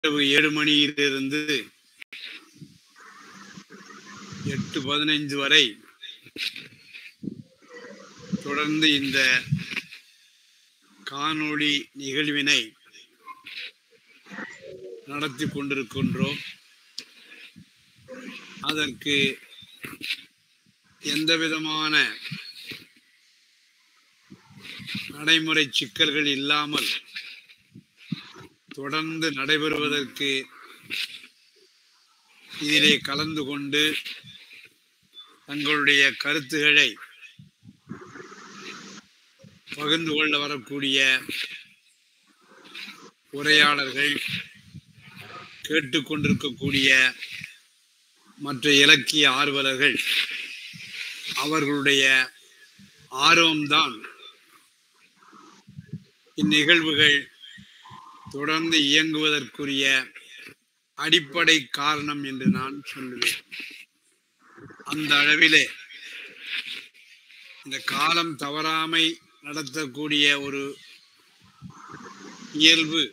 இரவு 7 மணியிலிருந்து 8:15 வரை தொடர்ந்து இந்த காணொளி நிகழ்வினை நடத்தி கொண்டிருக்கின்றோம். அதற்கு எந்தவிதமான நடைமுறை சிக்கல்கள் இல்லாமல் தொடர்ந்து நடைபெறுவதற்கு இதிலே கலந்து கொண்டு தங்களுடைய கருத்துக்களை பகிர்ந்து கொள்ள வரக்கூடிய உரையாளர்கள், கேட்டுக்கொண்டிருக்கக்கூடிய மற்ற இலக்கிய ஆர்வலர்கள், அவர்களுடைய ஆர்வம்தான் இந்நிகழ்வுகள் தொடர்ந்து இயங்குவதற்குரிய அடிப்படை காரணம் என்று நான் சொல்லுவேன். அந்த அளவிலே இந்த காலம் தவறாமை நடத்தக்கூடிய ஒரு இயல்பு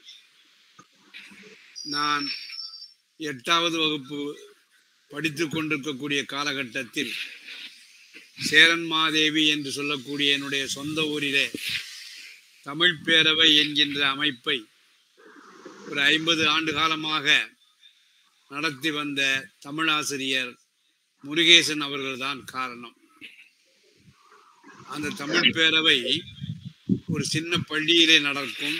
நான் 8வது வகுப்பு படித்து கொண்டிருக்கக்கூடிய காலகட்டத்தில் சேரன்மாதேவி என்று சொல்லக்கூடிய என்னுடைய சொந்த ஊரிலே தமிழ் பேரவை என்கின்ற அமைப்பை ஒரு 50 ஆண்டு காலமாக நடத்தி வந்த தமிழாசிரியர் முருகேசன் அவர்கள்தான் காரணம். அந்த தமிழ் பேரவை ஒரு சின்ன பள்ளியிலே நடக்கும்.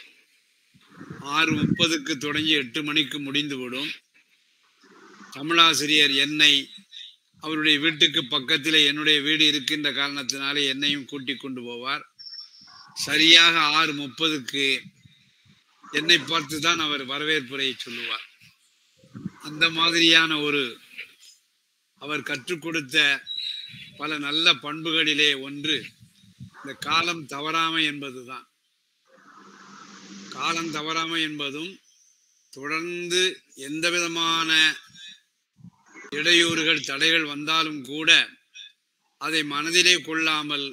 6:30க்கு தொடங்கி 8 மணிக்கு முடிந்துவிடும். தமிழாசிரியர் என்னை அவருடைய வீட்டுக்கு பக்கத்தில் என்னுடைய வீடு இருக்கின்ற காரணத்தினாலே என்னையும் கூட்டிக் கொண்டு போவார். சரியாக 6:30க்கு என்னை பார்த்து தான் அவர் வரவேற்புரையை சொல்லுவார். அந்த மாதிரியான ஒரு அவர் கற்றுக் கொடுத்த பல நல்ல பண்புகளிலே ஒன்று இந்த காலம் தவறாமை என்பதுதான். காலம் தவறாமை என்பதும் தொடர்ந்து எந்த விதமான இடையூறுகள் தடைகள் வந்தாலும் கூட அதை மனதிலே கொள்ளாமல்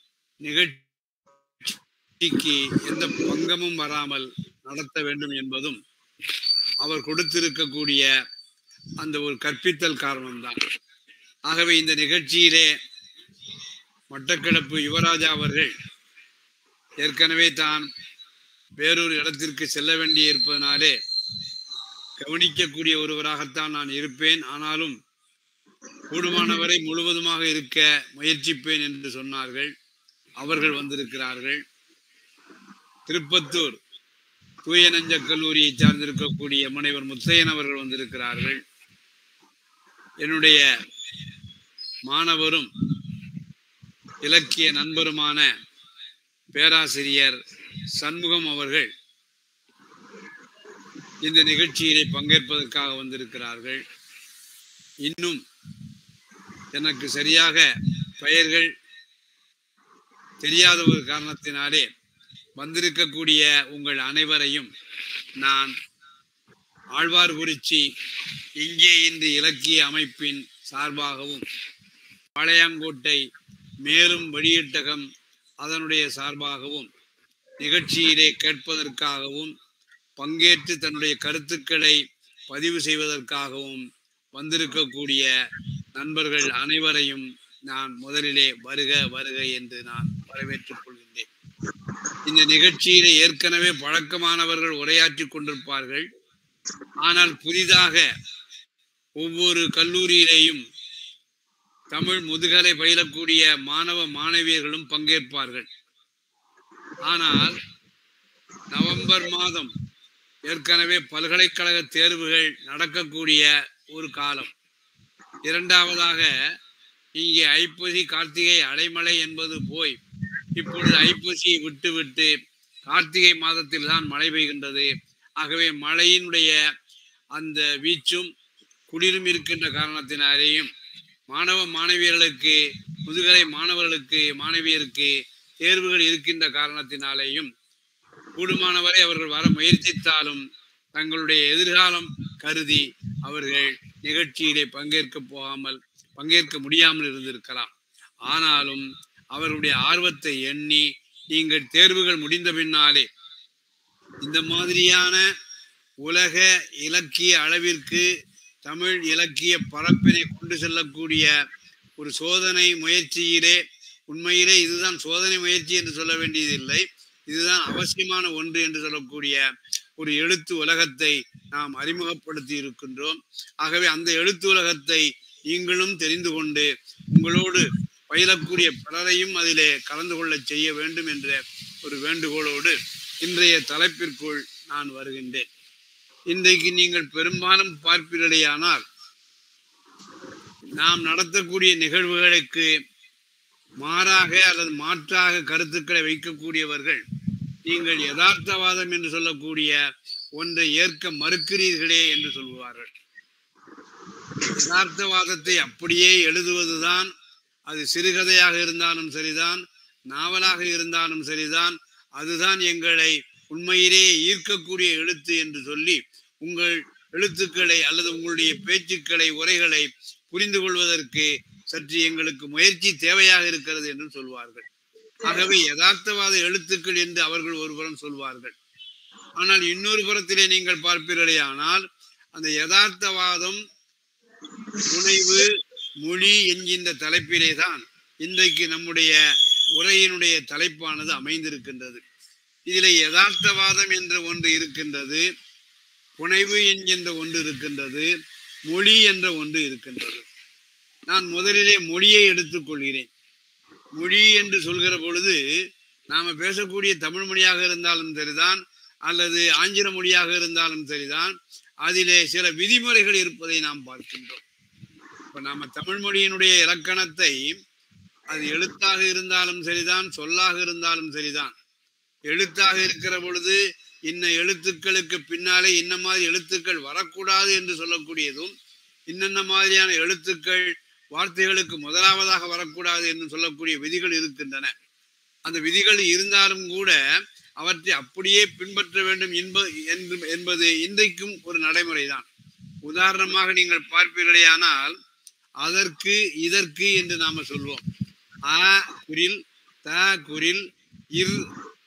நிகழ்ச்சிக்கு எந்த பங்கமும் வராமல் நடத்த வேண்டும் என்பதும் அவர் கொடுத்திருக்கக்கூடிய அந்த ஒரு கற்பித்தல் காரணம்தான். ஆகவே இந்த நிகழ்ச்சியிலே மட்டக்களப்பு யுவராஜா அவர்கள் ஏற்கனவே தான் வேறொரு இடத்திற்கு செல்ல வேண்டி இருப்பதனாலே கவனிக்கக்கூடிய ஒருவராகத்தான் நான் இருப்பேன். ஆனாலும் கூடுமானவரை முழுவதுமாக இருக்க முயற்சிப்பேன் என்று சொன்னார்கள். அவர்கள் வந்திருக்கிறார்கள். திருப்பத்தூர் தூய நெஞ்ச கல்லூரியை சார்ந்திருக்கக்கூடிய முனைவர் முத்தையன் அவர்கள் வந்திருக்கிறார்கள். என்னுடைய மாணவரும் இலக்கிய நண்பருமான பேராசிரியர் சண்முகம் அவர்கள் இந்த நிகழ்ச்சியிலே பங்கேற்பதற்காக வந்திருக்கிறார்கள். இன்னும் எனக்கு சரியாக பெயர்கள் தெரியாத ஒரு காரணத்தினாலே வந்திருக்கக்கூடிய உங்கள் அனைவரையும் நான் ஆழ்வார்குறிச்சி இங்கே இன்று இலக்கிய அமைப்பின் சார்பாகவும் பாளையங்கோட்டை மேலும் வெளியீட்டகம் அதனுடைய சார்பாகவும் நிகழ்ச்சியிலே கேட்பதற்காகவும் பங்கேற்று தன்னுடைய கருத்துக்களை பதிவு செய்வதற்காகவும் வந்திருக்கக்கூடிய நண்பர்கள் அனைவரையும் நான் முதலிலே வருக வருக என்று நான் வரவேற்றுக் கொள்கின்றேன். இந்த நிகழ்ச்சியிலே ஏற்கனவே பழக்கமானவர்கள் உரையாற்றி கொண்டிருப்பார்கள். ஆனால் புதிதாக ஒவ்வொரு கல்லூரியிலேயும் தமிழ் முதுகலை பயிலக்கூடிய மாணவ மாணவியர்களும் பங்கேற்பார்கள். ஆனால் நவம்பர் மாதம் ஏற்கனவே பல்கலைக்கழக தேர்வுகள் நடக்கக்கூடிய ஒரு காலம். இரண்டாவதாக இங்கே ஐப்பசி கார்த்திகை அடைமழை என்பது போய் இப்பொழுது ஐப்பசியை விட்டு கார்த்திகை மாதத்தில் தான் மழை பெய்கின்றது. ஆகவே மழையினுடைய அந்த வீச்சும் குளிரும் இருக்கின்ற காரணத்தினாலேயும் மாணவ மாணவியர்களுக்கு முதுகலை மாணவர்களுக்கு மாணவியருக்கு தேர்வுகள் இருக்கின்ற காரணத்தினாலேயும் கூடுமானவரை அவர்கள் வர முயற்சித்தாலும் தங்களுடைய எதிர்காலம் கருதி அவர்கள் நிகழ்ச்சியிலே பங்கேற்க முடியாமல் இருந்திருக்கலாம். ஆனாலும் அவர்களுடைய ஆர்வத்தை எண்ணி நீங்கள் தேர்வுகள் முடிந்த பின்னாலே இந்த மாதிரியான உலக இலக்கிய அளவிற்கு தமிழ் இலக்கிய பரப்பினை கொண்டு செல்லக்கூடிய ஒரு சோதனை முயற்சியிலே, உண்மையிலே இதுதான் சோதனை முயற்சி என்று சொல்ல வேண்டியதில்லை, இதுதான் அவசியமான ஒன்று என்று சொல்லக்கூடிய ஒரு எழுத்து உலகத்தை நாம் அறிமுகப்படுத்தி இருக்கின்றோம். ஆகவே அந்த எழுத்து உலகத்தை நீங்களும் தெரிந்து கொண்டு உங்களோடு பயிலக்கூடிய பலரையும் அதிலே கலந்து கொள்ள செய்ய வேண்டும் என்ற ஒரு வேண்டுகோளோடு இன்றைய தலைப்பிற்குள் நான் வருகின்றேன். இன்றைக்கு நீங்கள் பெரும்பாலும் பார்ப்பீர்களேயானால் நாம் நடத்தக்கூடிய நிகழ்வுகளுக்கு மாறாக அல்லது மாற்றாக கருத்துக்களை வைக்கக்கூடியவர்கள் நீங்கள் யதார்த்தவாதம் என்று சொல்லக்கூடிய ஒன்றை ஏற்க மறுக்கிறீர்களே என்று சொல்லுவார்கள். யதார்த்தவாதத்தை அப்படியே எழுதுவதுதான், அது சிறுகதையாக இருந்தாலும் சரிதான், நாவலாக இருந்தாலும் சரிதான், அதுதான் எங்களை உண்மையிலேயே ஈர்க்கக்கூடிய எழுத்து என்று சொல்லி உங்கள் எழுத்துக்களை அல்லது உங்களுடைய பேச்சுக்களை, உரைகளை புரிந்து கொள்வதற்கு சற்று எங்களுக்கு முயற்சி தேவையாக இருக்கிறது என்று சொல்வார்கள். ஆகவே யதார்த்தவாத எழுத்துக்கள் என்று அவர்கள் ஒரு புறம் சொல்வார்கள். ஆனால் இன்னொரு புறத்திலே நீங்கள் பார்ப்பீர்களே, ஆனால் அந்த யதார்த்தவாதம் புனைவு மொழி என்கின்ற தலைப்பிலே தான் இன்றைக்கு நம்முடைய உரையினுடைய தலைப்பானது அமைந்திருக்கின்றது. இதிலே யதார்த்தவாதம் என்ற ஒன்று இருக்கின்றது, புனைவு என்கின்ற ஒன்று இருக்கின்றது, மொழி என்ற ஒன்று இருக்கின்றது. நான் முதலிலே மொழியை எடுத்துக்கொள்கிறேன். மொழி என்று சொல்கிற பொழுது நாம பேசக்கூடிய தமிழ் மொழியாக இருந்தாலும் சரிதான், அல்லது ஆங்கில மொழியாக இருந்தாலும் சரிதான், அதிலே சில விதிமுறைகள் இருப்பதை நாம் பார்க்கின்றோம். இப்ப நாம தமிழ் மொழியினுடைய இலக்கணத்தை, அது எழுத்தாக இருந்தாலும் சரிதான், சொல்லாக இருந்தாலும் சரிதான், எழுத்தாக இருக்கிற பொழுது இன்ன எழுத்துக்களுக்கு பின்னாலே இன்ன மாதிரி எழுத்துக்கள் வரக்கூடாது என்று சொல்லக்கூடியதும், இன்னென்ன மாதிரியான எழுத்துக்கள் வார்த்தைகளுக்கு முதலாவதாக வரக்கூடாது என்று சொல்லக்கூடிய விதிகள் இருக்கின்றன. அந்த விதிகள் இருந்தாலும் கூட அவற்றை அப்படியே பின்பற்ற வேண்டும் என்பது இன்றைக்கும் ஒரு நடைமுறைதான். உதாரணமாக நீங்கள் பார்ப்பீர்களேயானால், அதற்கு இதற்கு என்று நாம சொல்வோம். அ குரில், த குரில், இர்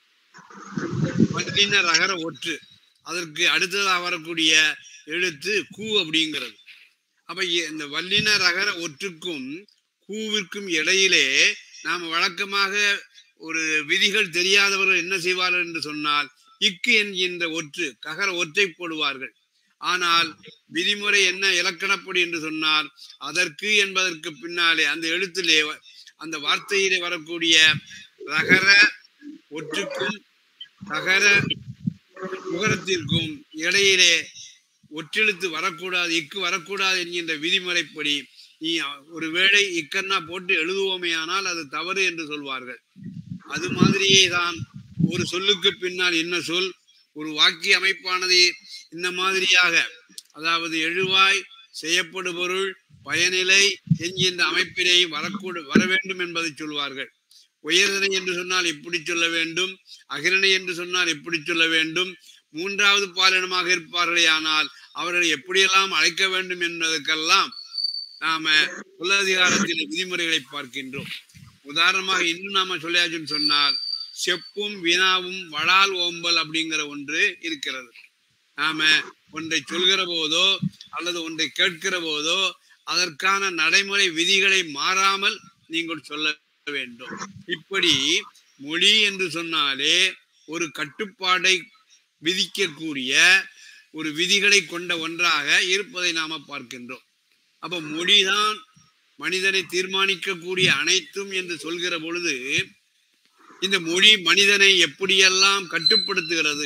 வல்லின ரகர ஒற்று, அதற்கு அடுத்ததாக வரக்கூடிய எழுத்து கூ அப்படிங்கிறது. அப்ப இந்த வல்லின ரகர ஒற்றுக்கும் கூவிற்கும் இடையிலே நாம் வழக்கமாக ஒரு விதிகள் தெரியாதவர்கள் என்ன செய்வார்கள் என்று சொன்னால், இக்கு என்கின்ற ஒற்று ககர ஒற்றை போடுவார்கள். ஆனால் விதிமுறை என்ன இலக்கணப்படி என்று சொன்னால், அதற்கு என்பதற்கு பின்னாலே அந்த எழுத்திலே அந்த வார்த்தையிலே வரக்கூடிய ரகர ஒற்றுக்கும் தகர உகரத்திற்கும் இடையிலே ஒற்றெழுத்து வரக்கூடாது, இக்கு வரக்கூடாது என்கின்ற விதிமுறைப்படி நீ ஒருவேளை இக்கன்னா போட்டு எழுதுவோமே ஆனால் அது தவறு என்று சொல்வார்கள். அது மாதிரியே தான் ஒரு சொல்லுக்கு பின்னால் என்ன சொல், ஒரு வாக்கிய அமைப்பானது இந்த மாதிரியாக, அதாவது எழுவாய், செய்யப்படு பொருள், பயனிலை என்கின்ற அமைப்பிலே வர வேண்டும் என்பதை சொல்வார்கள். உயர்தனை என்று சொன்னால் இப்படி சொல்ல வேண்டும், அகிரணை என்று சொன்னால் இப்படி சொல்ல வேண்டும், மூன்றாவது பாலினமாக இருப்பார்களே ஆனால் அவர்களை எப்படியெல்லாம் அழைக்க வேண்டும் என்பதற்கெல்லாம் நாம சொல்லதிகாரத்தின் விதிமுறைகளை பார்க்கின்றோம். உதாரணமாக இன்னும் நாம சொல்லியாச்சுன்னு சொன்னால், செப்பும் வினாவும் வளால் ஓம்பல் அப்படிங்கிற ஒன்று இருக்கிறது. நாம ஒன்றை சொல்கிற போதோ அல்லது ஒன்றை கேட்கிற போதோ அதற்கான நடைமுறை விதிகளை மாறாமல் நீங்கள் சொல்ல வேண்டும். இப்படி மொழி என்று சொன்னாலே ஒரு கட்டுப்பாடை விதிக்கக்கூடிய ஒரு விதிகளை கொண்ட ஒன்றாக இருப்பதை நாம பார்க்கின்றோம். அப்ப மொழிதான் மனிதனை தீர்மானிக்கக்கூடிய அனைத்தும் என்று சொல்கிற பொழுது, இந்த மொழி மனிதனை எப்படியெல்லாம் கட்டுப்படுத்துகிறது?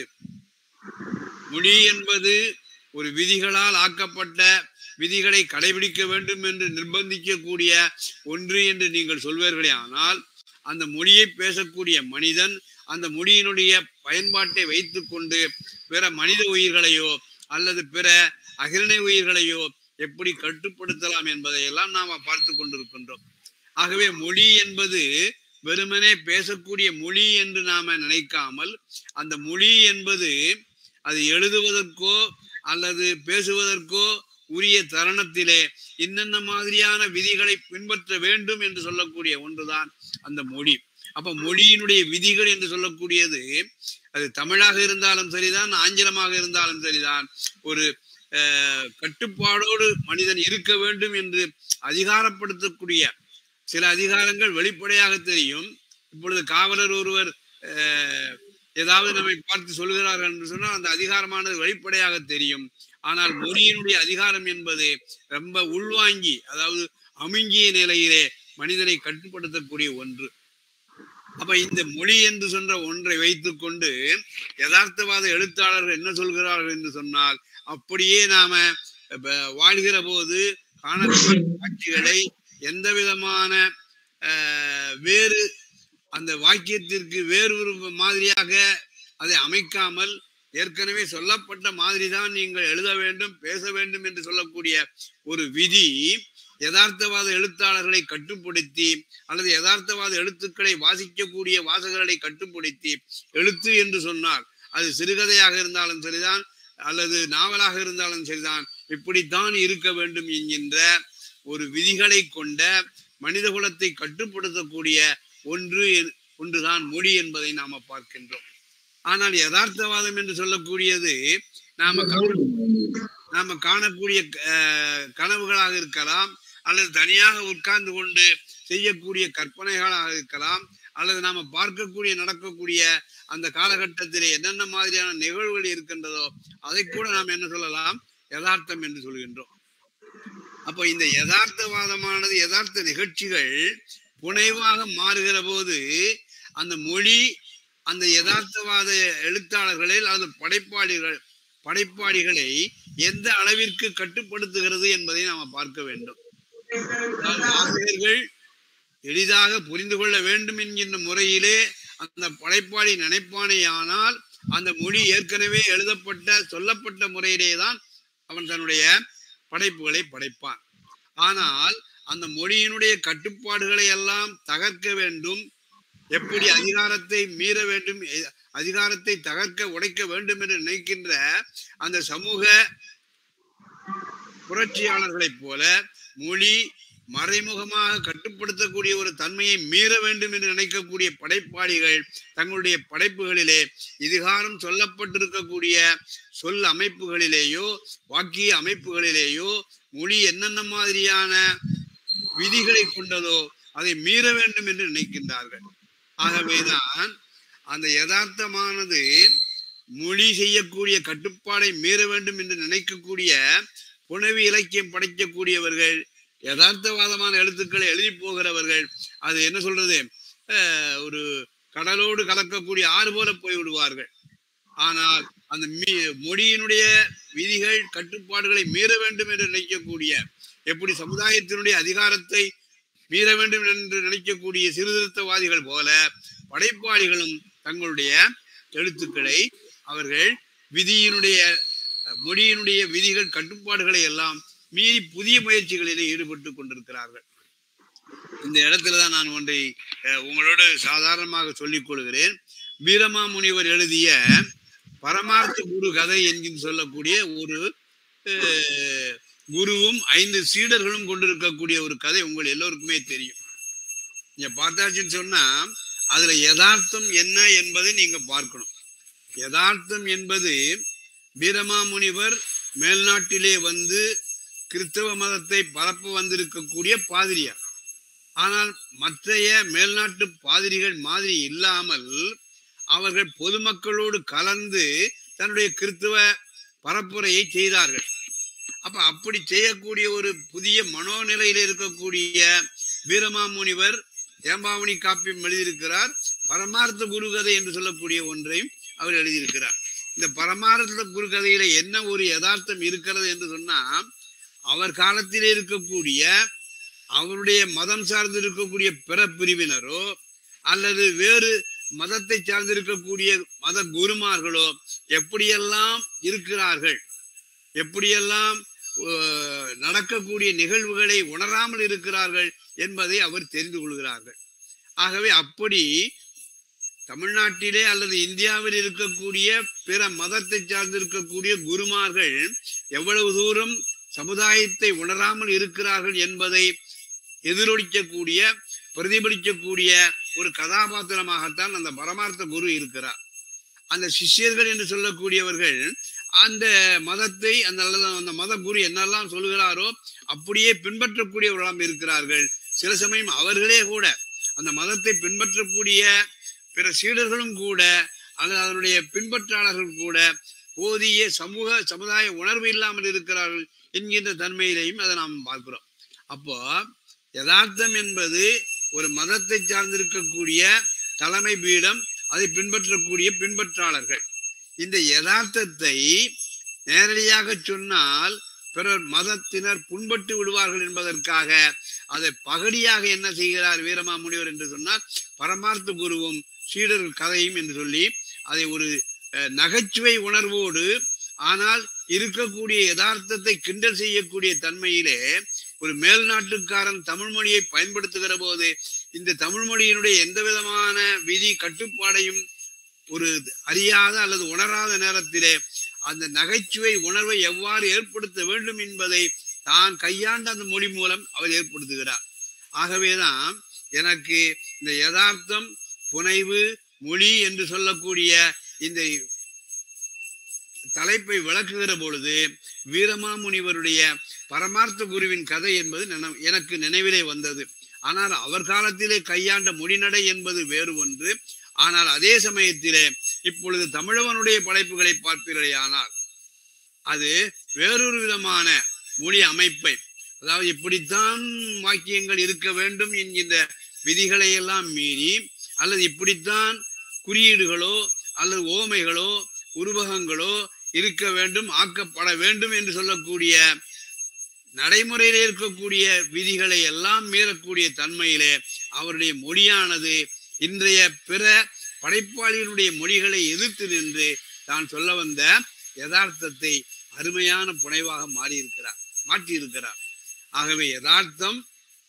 மொழி என்பது ஒரு விதிகளால் ஆக்கப்பட்ட, விதிகளை கடைபிடிக்க வேண்டும் என்று நிர்பந்திக்கக்கூடிய ஒன்று என்று நீங்கள் சொல்வீர்களே, ஆனால் அந்த மொழியை பேசக்கூடிய மனிதன் அந்த மொழியினுடைய பயன்பாட்டை வைத்துக் கொண்டு பிற மனித உயிர்களையோ அல்லது பிற அகிரணை உயிர்களையோ எப்படி கட்டுப்படுத்தலாம் என்பதையெல்லாம் நாம பார்த்து கொண்டிருக்கின்றோம். ஆகவே மொழி என்பது வெறுமனே பேசக்கூடிய மொழி என்று நாம நினைக்காமல், அந்த மொழி என்பது அது எழுதுவதற்கோ அல்லது பேசுவதற்கோ உரிய தருணத்திலே இன்னென்ன மாதிரியான விதிகளை பின்பற்ற வேண்டும் என்று சொல்லக்கூடிய ஒன்றுதான் அந்த மொழி. அப்ப மொழியினுடைய விதிகள் என்று சொல்லக்கூடியது அது தமிழாக இருந்தாலும் சரிதான், ஆங்கிலமாக இருந்தாலும் சரிதான், ஒரு கட்டுப்பாடோடு மனிதன் இருக்க வேண்டும் என்று அதிகாரப்படுத்தக்கூடிய சில அதிகாரங்கள் வெளிப்படையாக தெரியும். இப்பொழுது காவலர் ஒருவர் ஏதாவது நம்மை பார்த்து சொல்கிறார்கள் என்று சொன்னால் அந்த அதிகாரமானது வெளிப்படையாக தெரியும். ஆனால் மொழியினுடைய அதிகாரம் என்பது ரொம்ப உள்வாங்கி, அதாவது அமுங்கிய நிலையிலே மனிதனை கட்டுப்படுத்தக்கூடிய ஒன்று. அப்ப இந்த மொழி என்று சொன்ற ஒன்றை வைத்துக் கொண்டு யதார்த்தவாத எழுத்தாளர்கள் என்ன சொல்கிறார்கள் என்று சொன்னால், அப்படியே நாம வாழ்கிற போது காணக்கூடிய காட்சிகளை எந்த விதமான வேறு அந்த வாக்கியத்திற்கு வேறு ஒரு மாதிரியாக அதை அமைக்காமல் ஏற்கனவே சொல்லப்பட்ட மாதிரி தான் நீங்கள் எழுத வேண்டும், பேச வேண்டும் என்று சொல்லக்கூடிய ஒரு விதி யதார்த்தவாத எழுத்தாளர்களை கட்டுப்படுத்தி அல்லது யதார்த்தவாத எழுத்துக்களை வாசிக்கக்கூடிய வாசகர்களை கட்டுப்படுத்தி, எழுத்து என்று சொன்னால் அது சிறுகதையாக இருந்தாலும் சரிதான் அல்லது நாவலாக இருந்தாலும் சரிதான், இப்படித்தான் இருக்க வேண்டும் என்கின்ற ஒரு விதிகளை கொண்ட மனித குலத்தை கட்டுப்படுத்தக்கூடிய ஒன்றுதான் மொழி என்பதை நாம பார்க்கின்றோம். ஆனால் யதார்த்தவாதம் என்று சொல்லக்கூடியது நாம காணக்கூடிய கனவுகளாக இருக்கலாம், அல்லது தனியாக உட்கார்ந்து கொண்டு செய்யக்கூடிய கற்பனைகளாக இருக்கலாம், அல்லது நாம பார்க்கக்கூடிய நடக்கக்கூடிய அந்த காலகட்டத்திலே என்னென்ன மாதிரியான நிகழ்வுகள் இருக்கின்றதோ அதை கூட நாம் என்ன சொல்லலாம், யதார்த்தம் என்று சொல்கின்றோம். அப்போ இந்த யதார்த்தவாதமானது, யதார்த்த நிகழ்ச்சிகள் புனைவாக மாறுகிற போது அந்த மொழி அந்த யதார்த்தவாத எழுத்தாளர்களில் அந்த படைப்பாளிகளை எந்த அளவிற்கு கட்டுப்படுத்துகிறது என்பதை நாம் பார்க்க வேண்டும். வாசகர்கள் எளிதாக புரிந்து கொள்ள வேண்டும் என்கின்ற முறையிலே அந்த படைப்பாளி நினைப்பானேயானால் அந்த மொழி ஏற்கனவே எழுதப்பட்ட சொல்லப்பட்ட முறையிலேதான் அவன் தன்னுடைய படைப்புகளை படைப்பான். ஆனால் அந்த மொழியினுடைய கட்டுப்பாடுகளை எல்லாம் தகர்க்க வேண்டும், எப்படி அதிகாரத்தை மீற வேண்டும், அதிகாரத்தை தகர்க்க உடைக்க வேண்டும் என்று நினைக்கின்ற அந்த சமூக புரட்சியாளர்களைப் போல மொழி மறைமுகமாக கட்டுப்படுத்தக்கூடிய ஒரு தன்மையை மீற வேண்டும் என்று நினைக்கக்கூடிய படைப்பாளிகள் தங்களுடைய படைப்புகளிலே அதிகாரம் சொல்லப்பட்டிருக்கக்கூடிய சொல் அமைப்புகளிலேயோ வாக்கிய அமைப்புகளிலேயோ மொழி என்னென்ன மாதிரியான விதிகளை கொண்டதோ அதை மீற வேண்டும் என்று நினைக்கின்றார்கள். ஆகவேதான் அந்த யதார்த்தமானது மொழி செய்யக்கூடிய கட்டுப்பாடை மீற வேண்டும் என்று நினைக்கக்கூடிய புனவி இலக்கியம் படைக்கக்கூடியவர்கள், யதார்த்தவாதமான எழுத்துக்களை எழுதி போகிறவர்கள், அது என்ன சொல்றது, ஒரு கடலோடு கலக்கக்கூடிய ஆறு போல போய் விடுவார்கள். ஆனால் அந்த மொழியினுடைய விதிகள் கட்டுப்பாடுகளை மீற வேண்டும் என்று நினைக்கக்கூடிய, எப்படி சமுதாயத்தினுடைய அதிகாரத்தை மீற வேண்டும் என்று நினைக்கக்கூடிய சீர்திருத்தவாதிகள் போல படைப்பாளிகளும் தங்களுடைய எழுத்துக்களை அவர்கள் மொழியினுடைய விதிகள் கட்டுப்பாடுகளை எல்லாம் மீறி புதிய முயற்சிகளிலே ஈடுபட்டு கொண்டிருக்கிறார்கள். இந்த இடத்துலதான் நான் ஒன்றை உங்களோட சாதாரணமாக சொல்லிக் கொள்கிறேன். வீரமாமுனிவர் எழுதிய பரமார்த்த குரு கதை என்கின்ற சொல்லக்கூடிய ஒரு குருவும் 5 சீடர்களும் கொண்டிருக்கக்கூடிய ஒரு கதை உங்கள் எல்லோருக்குமே தெரியும். நீங்க பார்த்தாச்சுன்னு சொன்னா அதுல யதார்த்தம் என்ன என்பதை நீங்க பார்க்கணும். யதார்த்தம் என்பது வீரமாமுனிவர் மேல்நாட்டிலே வந்து கிறிஸ்தவ மதத்தை பரப்ப வந்திருக்கக்கூடிய பாதிரியார். ஆனால் மற்றைய மேல்நாட்டு பாதிரிகள் மாதிரி இல்லாமல் அவர்கள் பொதுமக்களோடு கலந்து தன்னுடைய கிறிஸ்தவ பரப்புரையை செய்தார்கள். அப்ப அப்படி செய்யக்கூடிய ஒரு புதிய மனோநிலையில் இருக்கக்கூடிய வீரமாமுனிவர் ஏம்பாவணி காப்பியம் எழுதியிருக்கிறார். பரமார்த்த குருகதை என்று சொல்லக்கூடிய ஒன்றையும் அவர் எழுதியிருக்கிறார். இந்த பரமார்த்த குருகதையில என்ன ஒரு யதார்த்தம் இருக்கிறது என்று சொன்னா, அவர் காலத்திலே இருக்கக்கூடிய அவருடைய மதம் சார்ந்து இருக்கக்கூடிய பிற பிரிவினரோ அல்லது வேறு மதத்தை சார்ந்திருக்கக்கூடிய மத குருமார்களோ எப்படியெல்லாம் இருக்கிறார்கள், எப்படியெல்லாம் நடக்கக்கூடிய நிகழ்வுகளை உணராமல் இருக்கிறார்கள் என்பதை அவர் தெரிந்து கொள்கிறார்கள். ஆகவே அப்படி தமிழ்நாட்டிலே அல்லது இந்தியாவில் இருக்கக்கூடிய பிற மதத்தை சார்ந்திருக்கக்கூடிய குருமார்கள் எவ்வளவு தூரம் சமுதாயத்தை உணராமல் இருக்கிறார்கள் என்பதை எதிரொலிக்கக்கூடிய பிரதிபலிக்கக்கூடிய ஒரு கதாபாத்திரமாகத்தான் அந்த பரமார்த்த குரு இருக்கிறார். அந்த சிஷ்யர்கள் என்று சொல்லக்கூடியவர்கள் அந்த மதத்தை அந்த மத குரு என்னெல்லாம் சொல்கிறாரோ அப்படியே பின்பற்றக்கூடியவர்களாம் இருக்கிறார்கள். சில சமயம் அவர்களே கூட அந்த மதத்தை பின்பற்றக்கூடிய பிற சீடர்களும் கூட அல்லது அதனுடைய பின்பற்றாளர்கள் கூட போதிய சமுதாய உணர்வு இல்லாமல் இருக்கிறார்கள் என்கின்ற தன்மையிலையும் அதை நாம் பார்க்கிறோம். அப்போ யதார்த்தம் என்பது ஒரு மதத்தை சார்ந்திருக்கக்கூடிய தலைமை பீடம், அதை பின்பற்றக்கூடிய பின்பற்றாளர்கள். இந்த யதார்த்தத்தை நேரடியாக சொன்னால் பிறர் மதத்தினர் புண்பட்டு விடுவார்கள் என்பதற்காக அதை பகடியாக என்ன செய்கிறார் வீரமாமுனிவர் என்று சொன்னால், பரமார்த்த குருவும் சீடர்கள் கதையும் என்று சொல்லி அதை ஒரு நகைச்சுவை உணர்வோடு ஆனால் இருக்கக்கூடிய யதார்த்தத்தை கிண்டல் செய்யக்கூடிய தன்மையிலே ஒரு மேல் நாட்டுக்காரன் தமிழ் மொழியை பயன்படுத்துகிற போது இந்த தமிழ் மொழியினுடைய எந்த விதமான விதி கட்டுப்பாடையும் ஒரு அறியாத அல்லது உணராத நேரத்திலே அந்த நகைச்சுவை உணர்வை எவ்வாறு ஏற்படுத்த வேண்டும் என்பதை தான் கையாண்ட அந்த மொழி மூலம் அவர் ஏற்படுத்துகிறார். ஆகவேதான் எனக்கு இந்த யதார்த்தம், புனைவு, மொழி என்று சொல்லக்கூடிய இந்த தலைப்பை விளக்குகிற பொழுது வீரமாமுனிவருடைய பரமார்த்த குருவின் கதை என்பது எனக்கு நினைவிலே வந்தது. ஆனால் அவர் காலத்திலே கையாண்ட மொழிநடை என்பது வேறு ஒன்று. ஆனால் அதே சமயத்திலே இப்பொழுது தமிழவனுடைய படைப்புகளை பார்ப்பீர்களேயானால் அது வேறொரு விதமான மொழி அமைப்பை, அதாவது இப்படித்தான் வாக்கியங்கள் இருக்க வேண்டும் என்கின்ற விதிகளை எல்லாம் மீறி அல்லது இப்படித்தான் குறியீடுகளோ அல்லது ஓமைகளோ உருவகங்களோ இருக்க வேண்டும், ஆக்கப்பட வேண்டும் என்று சொல்லக்கூடிய நடைமுறையில் இருக்கக்கூடிய விதிகளை எல்லாம் மீறக்கூடிய தன்மையிலே அவருடைய மொழியானது இன்றைய பிற படைப்பாளிகளுடைய மொழிகளை எதிர்த்து நின்று தான் சொல்ல வந்த யதார்த்தத்தை அருமையான புனைவாக மாற்றியிருக்கிறார். ஆகவே யதார்த்தம்,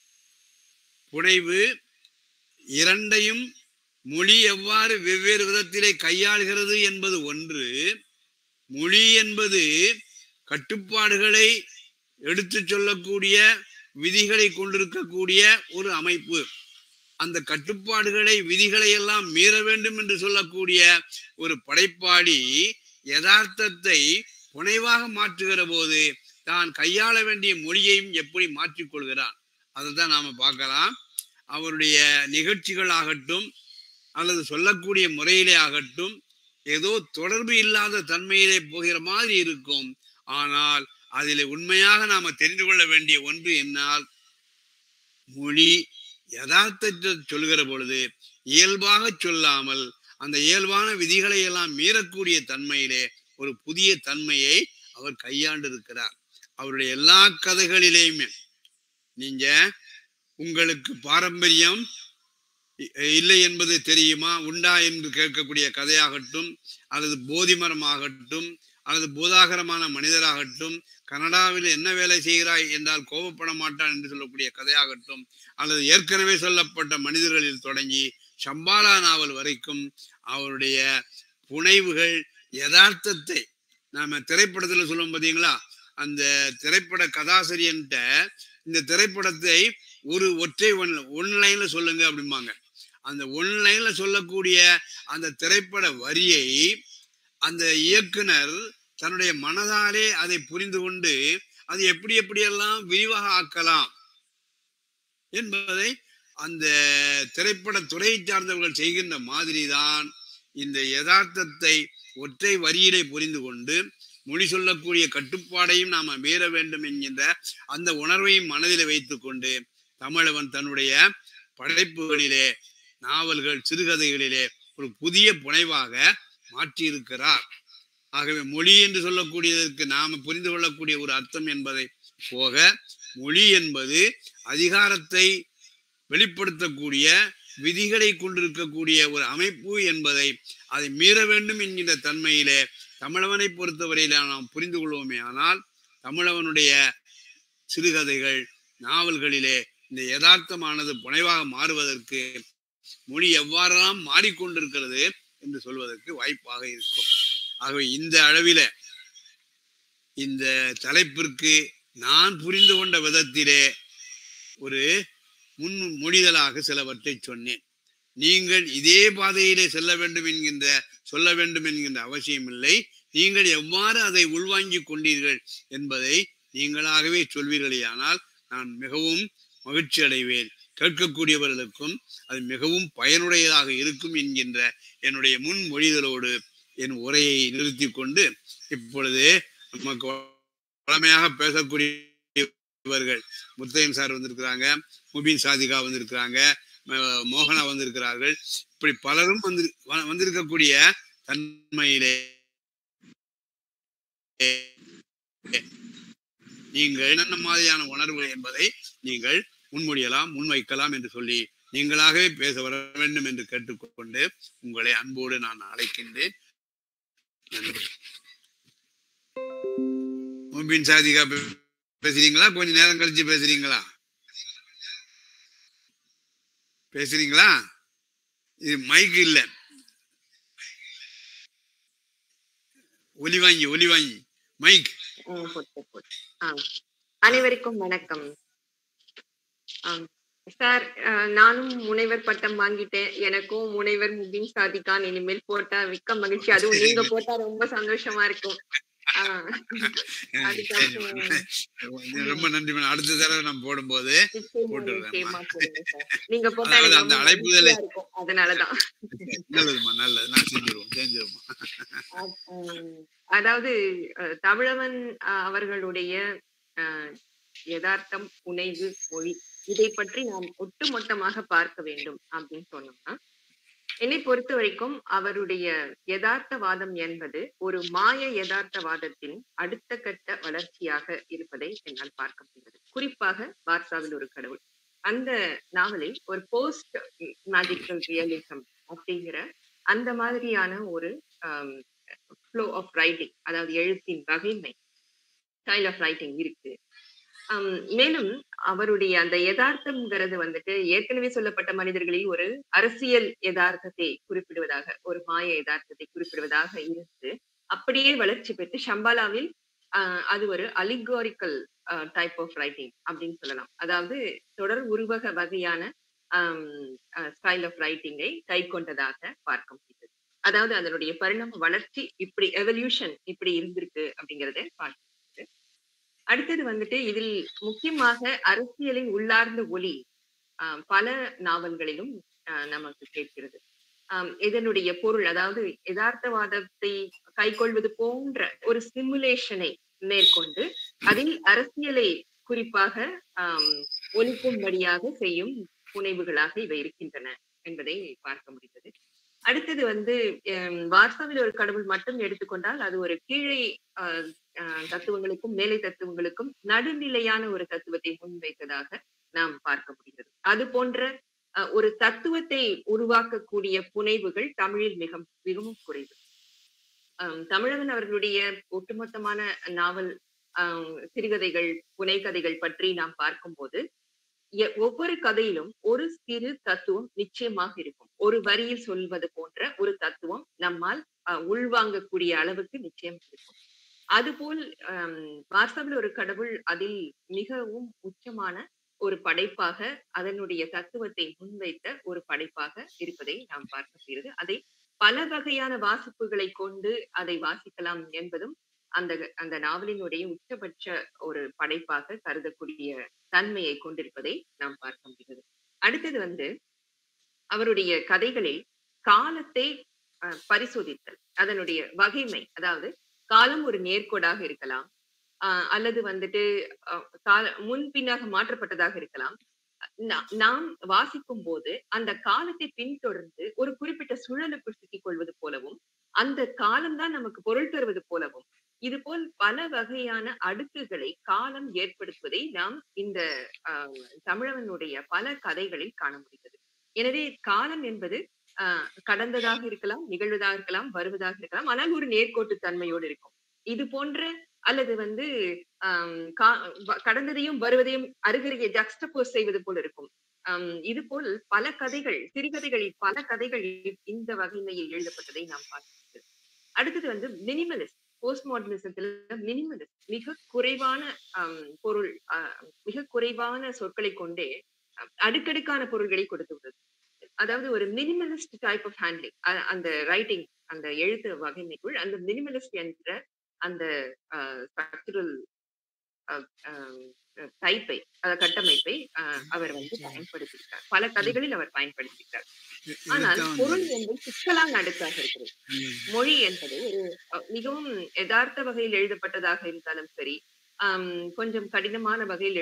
புனைவு இரண்டையும் மொழி எவ்வாறு வெவ்வேறு விதத்திலே கையாளுகிறது என்பது ஒன்று. மொழி என்பது கட்டுப்பாடுகளை எடுத்து சொல்லக்கூடிய விதிகளை கொண்டிருக்கக்கூடிய ஒரு அமைப்பு. அந்த கட்டுப்பாடுகளை விதிகளை எல்லாம் மீற வேண்டும் என்று சொல்லக்கூடிய ஒரு படைப்பாளி யதார்த்தத்தை புனைவாக மாற்றுகிற போது தான் கையாள வேண்டிய மொழியையும் எப்படி மாற்றிக்கொள்கிறான் அதைத்தான் நாம பார்க்கலாம். அவருடைய நிகழ்ச்சிகள் ஆகட்டும் அல்லது சொல்லக்கூடிய முறையிலே ஆகட்டும் ஏதோ தொடர்பு இல்லாத தன்மையிலே போகிற மாதிரி இருக்கும். ஆனால் அதிலே உண்மையாக நாம தெரிந்து கொள்ள வேண்டிய ஒன்று என்னால், மொழி யதார்த்தத்தை சொல்கிற பொழுது இயல்பாக சொல்லாமல் அந்த இயல்பான விதிகளை எல்லாம் மீறக்கூடிய தன்மையிலே ஒரு புதிய தன்மையை அவர் கையாண்டு இருக்கிறார். அவருடைய எல்லா கதைகளிலேயுமே நீங்க உங்களுக்கு பாரம்பரியம் இல்லை என்பது தெரியுமா, உண்டா என்று கேட்கக்கூடிய கதையாகட்டும் அல்லது போதிமரம் ஆகட்டும் அல்லது பூதாகரமான மனிதராகட்டும், கனடாவில் என்ன வேலை செய்கிறாய் என்றால் கோபப்பட மாட்டான் என்று சொல்லக்கூடிய கதையாகட்டும் அல்லது ஏற்கனவே சொல்லப்பட்ட மனிதர்களில் தொடங்கி சம்பாலா நாவல் வரைக்கும் அவருடைய புனைவுகள் யதார்த்தத்தை நாம திரைப்படத்துல சொல்லுவோம் பார்த்தீங்களா, அந்த திரைப்பட கதாசிரியன்ட்ட இந்த திரைப்படத்தை ஒரு ஒற்றை ஒன்லைன்ல சொல்லுங்க அப்படிம்பாங்க. அந்த ஒன்லைன்ல சொல்லக்கூடிய அந்த திரைப்பட வரியை அந்த இயக்குனர் தன்னுடைய மனதாலே அதை புரிந்து கொண்டு அது எப்படியெல்லாம் விரிவாக ஆக்கலாம் என்பதை அந்த திரைப்பட துறையை சார்ந்தவர்கள் செய்கின்ற மாதிரிதான் இந்த யதார்த்தத்தை ஒற்றை வரியிலே புரிந்து கொண்டு மொழி சொல்லக்கூடிய கட்டுப்பாடையும் நாம மீற வேண்டும் என்கின்ற அந்த உணர்வையும் மனதில் வைத்துக் கொண்டு தமிழவன் தன்னுடைய படைப்புகளிலே, நாவல்கள், சிறுகதைகளிலே ஒரு புதிய புனைவாக மாற்றியிருக்கிறார். ஆகவே மொழி என்று சொல்லக்கூடியதற்கு நாம புரிந்து கொள்ளக்கூடிய ஒரு அர்த்தம் என்பதை போக, மொழி என்பது அதிகாரத்தை வெளிப்படுத்தக்கூடிய விதிகளை கொண்டிருக்கக்கூடிய ஒரு அமைப்பு என்பதை அதை மீற வேண்டும் என்கின்ற தன்மையிலே தமிழவனை பொறுத்தவரையில நாம் புரிந்து கொள்வோமே. ஆனால் தமிழவனுடைய சிறுகதைகள், நாவல்களிலே இந்த யதார்த்தமானது புனைவாக மாறுவதற்கு மொழி எவ்வாறெல்லாம் மாறிக்கொண்டிருக்கிறது என்று சொல்வதற்கு வாய்ப்பாக இருக்கும். ஆகவே இந்த அளவில இந்த தலைப்பிற்கு நான் புரிந்து கொண்ட விதத்திலே ஒரு முன்மொழிதலாக சிலவற்றை சொன்னேன். நீங்கள் இதே பாதையிலே செல்ல வேண்டும் என்கின்ற சொல்ல வேண்டும் என்கின்ற அவசியம் இல்லை. நீங்கள் எவ்வாறு அதை உள்வாங்கிக் கொண்டீர்கள் என்பதை நீங்களாகவே சொல்வீர்களேயானால் நான் மிகவும் மகிழ்ச்சி அடைவேன். கேட்கக்கூடியவர்களுக்கும் அது மிகவும் பயனுடையதாக இருக்கும் என்கின்ற என்னுடைய முன்மொழிதலோடு என் உரையை நிறுத்தி கொண்டு இப்பொழுது நமக்கு வளமையாக பேசக்கூடியவர்கள் முத்தையன் சார் வந்திருக்கிறாங்க, முபீன் சாதிகா வந்திருக்கிறாங்க, மோகனா வந்திருக்கிறார்கள். இப்படி பலரும் வந்திருக்கக்கூடிய தன்மையிலே நீங்கள் என்னென்ன மாதிரியான உணர்வுகள் என்பதை நீங்கள் முன்மொழியலாம், முன்வைக்கலாம் என்று சொல்லி நீங்களாகவே பேச வர வேண்டும் என்று கேட்டுக்கொண்டு உங்களை அன்போடு நான் அழைக்கின்றேன். முபின் சாதிகா பேசுறீங்களா? கொஞ்ச நேரம் கழிச்சு பேசுறீங்களா? பேசுறீங்களா? இது மைக் இல்ல, ஒலி வாங்கி மைக். அனைவருக்கும் வணக்கம் சார். நானும் முனைவர் பட்டம் வாங்கிட்டேன். எனக்கும் முனைவர் முபின் சாதிகான் இனிமேல் போட்டா மிக்க மகிழ்ச்சி. அதுவும் நீங்க போட்டா ரொம்ப சந்தோஷமா இருக்கும். ரொம்ப நன்றி. அடுத்த தடவை நம்ம போடும்போது நீங்க போட்டா அந்த அழைப்புதலை அதனாலதான் நல்லதுமா, நல்லது, நான் செஞ்சிருவோம். அதாவது தமிழவன் அவர்களுடைய யதார்த்தம், புனைவு, மொழி இதை பற்றி நாம் ஒட்டுமொத்தமாக பார்க்க வேண்டும் அப்படின்னு சொன்னோம்னா, என்னை பொறுத்த வரைக்கும் அவருடைய யதார்த்தவாதம் என்பது ஒரு மாய யதார்த்தவாதத்தின் அடுத்த கட்ட வளர்ச்சியாக இருப்பதை என்னால் பார்க்க முடிகிறது. குறிப்பாக வார்சாவில் ஒரு கடவுள் அந்த நாவலில் ஒரு போஸ்ட் மேஜிக்கல் ரியலிசம் அப்படிங்கிற அந்த மாதிரியான ஒரு ஃப்ளோ ஆஃப் ரைட்டிங், அதாவது எழுத்தின் வகைமை, ஸ்டைல் ஆஃப் ரைட்டிங் இருக்கு. மேலும் அவருடைய அந்த யதார்த்தம்ங்கிறது வந்துட்டு ஏற்கனவே சொல்லப்பட்ட மனிதர்களில் ஒரு அரசியல் யதார்த்தத்தை குறிப்பிடுவதாக, ஒரு மாய யதார்த்தத்தை குறிப்பிடுவதாக இருந்து அப்படியே வளர்ச்சி பெற்று ஷம்பாலாவில் அது ஒரு அலிகாரிக்கல் டைப் ஆஃப் ரைட்டிங் அப்படின்னு சொல்லலாம். அதாவது தொடர் உருவக வகையான ஸ்டைல் ஆஃப் ரைட்டிங்கை கை கொண்டதாக பார்க்க முடியுது. அதாவது அதனுடைய பரிணாம வளர்ச்சி இப்படி எவல்யூஷன் இப்படி இருந்திருக்கு அப்படிங்கறத பார்க்க. அடுத்தது வந்துட்டு இதில் முக்கியமாக அரசியலின் உள்ளார்ந்த ஒளி பல நாவல்களிலும் நமக்கு கேட்கிறது. இதனுடைய பொருள், அதாவது யதார்த்தவாதத்தை கைக்கொள்வது போன்ற ஒரு சிமுலேஷனை மேற்கொண்டு அதில் அரசியலை குறிப்பாக ஒலிக்கும்படியாக செய்யும் புனைவுகளாக இவை இருக்கின்றன என்பதை பார்க்க முடிகிறது. அடுத்தது வந்து வார்சாவில் ஒரு கடவுள் மட்டும் எடுத்துக்கொண்டால் அது ஒரு கீழே தத்துவங்களுக்கும் மேலை தத்துவங்களுக்கும் நடுநிலையான ஒரு தத்துவத்தை முன்வைத்ததாக நாம் பார்க்க முடிகிறது. அது போன்ற ஒரு தத்துவத்தை உருவாக்கக்கூடிய புனைவுகள் தமிழில் மிகவும் குறைவு. தமிழவன் அவர்களுடைய ஒட்டுமொத்தமான நாவல், சிறுகதைகள், புனைகதைகள் பற்றி நாம் பார்க்கும்போது ஒவ்வொரு கதையிலும் ஒரு சிறு தத்துவம் நிச்சயமாக இருக்கும். ஒரு வரியில் சொல்வது போன்ற ஒரு தத்துவம் நம்மால் உள்வாங்கக்கூடிய அளவுக்கு நிச்சயம் இருக்கும். அதுபோல் வார்சாவில் ஒரு கடவுள் அதில் மிகவும் உச்சமான ஒரு படைப்பாக, அதனுடைய தத்துவத்தை முன்வைத்த ஒரு படைப்பாக இருப்பதை நாம் பார்க்க முடிகிறது. அதை பல வகையான வாசிப்புகளை கொண்டு அதை வாசிக்கலாம் என்பதும் அந்த நாவலினுடைய உச்சபட்ச ஒரு படைப்பாக கருதக்கூடிய தன்மையை கொண்டிருப்பதை நாம் பார்க்க முடிகிறது. அடுத்தது வந்து அவருடைய கதைகளில் காலத்தை பரிசோதித்தல், அதனுடைய வகைமை, அதாவது காலம் ஒரு நேர்கோடாக இருக்கலாம், அல்லது வந்துட்டு முன்பின்னாக மாற்றப்பட்டதாக இருக்கலாம். நாம் வாசிக்கும் போது அந்த காலத்தை பின்தொடர்ந்து ஒரு குறிப்பிட்ட சூழலுக்குள் சிக்கிக் கொள்வது போலவும், அந்த காலம்தான் நமக்கு பொருள் தருவது போலவும், இது போல் பல வகையான அடுக்குகளை காலம் ஏற்படுத்துவதை நாம் இந்த தமிழவனுடைய பல கதைகளில் காண முடிகிறது. எனவே காலம் என்பது கடந்ததாக இருக்கலாம், நிகழ்வதாக இருக்கலாம், வருவதாக இருக்கலாம், ஆனால் ஒரு நேர்கோட்டு தன்மையோடு இருக்கும். இது போன்ற அல்லது வந்து கடந்ததையும் வருவதையும் அருகருகே ஜக்ஸ்டபோஸ் செய்வது போல் இருக்கும். இது போல் பல கதைகள், சிறுகதைகளில் பல கதைகள் இந்த வகைமையில் எழுதப்பட்டதை நாம் பார்க்கிறோம். அடுத்தது வந்து மினிமலிஸ்ட், போஸ்ட் மாடர்னிசத்துல மினிமலிஸ்ட் மிக குறைவான பொருள், மிக குறைவான சொற்களை கொண்டே அடுக்கடுக்கான பொருள்களை கொடுத்து விடுறது. அதாவது ஒரு மினிமலிஸ்ட் டைப் ஆஃப் ஹேண்ட்லிங். அந்த ரைட்டிங், அந்த எழுத்து வகைமைக்குள் அந்த மினிமலிஸ்ட் என்ற அந்த ஸ்ட்ரக்சரல் டைப்பை, கட்டமைப்பை அவர் வந்து பயன்படுத்தியிருக்கார். பல கதைகளில் அவர் பயன்படுத்தியிருக்கார். ஆனால் இதுதான் பொருள் என்பது சிக்கலான அடுக்காக இருக்கிறது. மொழி என்பது ஒரு மிகவும் யதார்த்த வகையில் எழுதப்பட்டதாக இருந்தாலும் சரி, கொஞ்சம் கடினமான வகையில்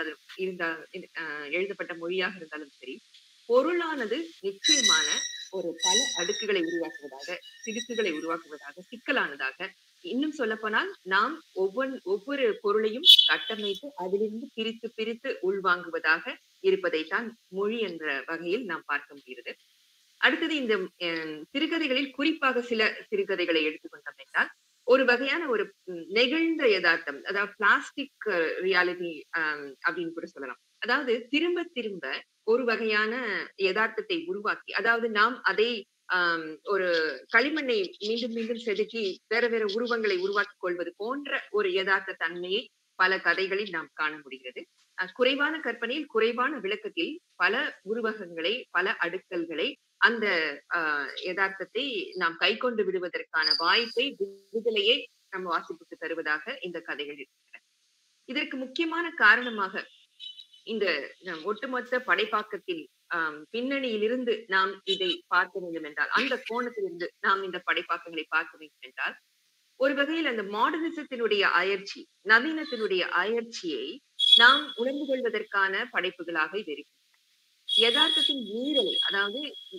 எழுதப்பட்ட மொழியாக இருந்தாலும் சரி, பொருளானது நிச்சயமான ஒரு பல அடுக்குகளை உருவாக்குவதாக, சிடுக்குகளை உருவாக்குவதாக, சிக்கலானதாக, இன்னும் சொல்லப்போனால் நாம் ஒவ்வொரு பொருளையும் கட்டமைத்து அதிலிருந்து பிரித்து பிரித்து உள்வாங்குவதாக இருப்பதைத்தான் மொழி என்ற வகையில் நாம் பார்க்க முடிகிறது. அடுத்தது இந்த சிறுகதைகளில் குறிப்பாக சில சிறுகதைகளை எடுத்துக்கொண்டோம் என்றால், ஒரு வகையான ஒரு நெகிழ்ந்த யதார்த்தம், அதாவது பிளாஸ்டிக் ரியாலிட்டி அப்படின்னு கூட சொல்லலாம். அதாவது திரும்ப திரும்ப ஒரு வகையான யதார்த்தத்தை உருவாக்கி, அதாவது நாம் அதை ஒரு களிமண்ணை மீண்டும் மீண்டும் செதுக்கி வேற வேற உருவங்களை உருவாக்கிக் கொள்வது போன்ற ஒரு யதார்த்த தன்மையை பல கதைகளில் நாம் காண முடிகிறது. குறைவான கற்பனையில், குறைவான விளக்கத்தில் பல உருவகங்களை, பல அடுக்கல்களை, அந்த யதார்த்தத்தை நாம் கை கொண்டு விடுவதற்கான வாய்ப்பை, விடுதலையை நம்ம வாசிப்புக்கு தருவதாக இந்த கதைகள் இருக்கின்றன. இதற்கு முக்கியமான காரணமாக இந்த ஒட்டுமொத்த படைப்பாக்கத்தில் பின்னணியிலிருந்து நாம் இதை பார்க்க வேண்டும் என்றால், அந்த கோணத்திலிருந்து நாம் இந்த படைப்பாக்கங்களை பார்க்க வேண்டும் என்றால், ஒரு வகையில் அந்த மாடர்னிசத்தினுடைய அயற்சி, நவீனத்தினுடைய அயற்சியை நாம் உணர்ந்து கொள்வதற்கான படைப்புகளாக இது இருக்கு. யதார்த்தத்தின் மீறலை, அதாவது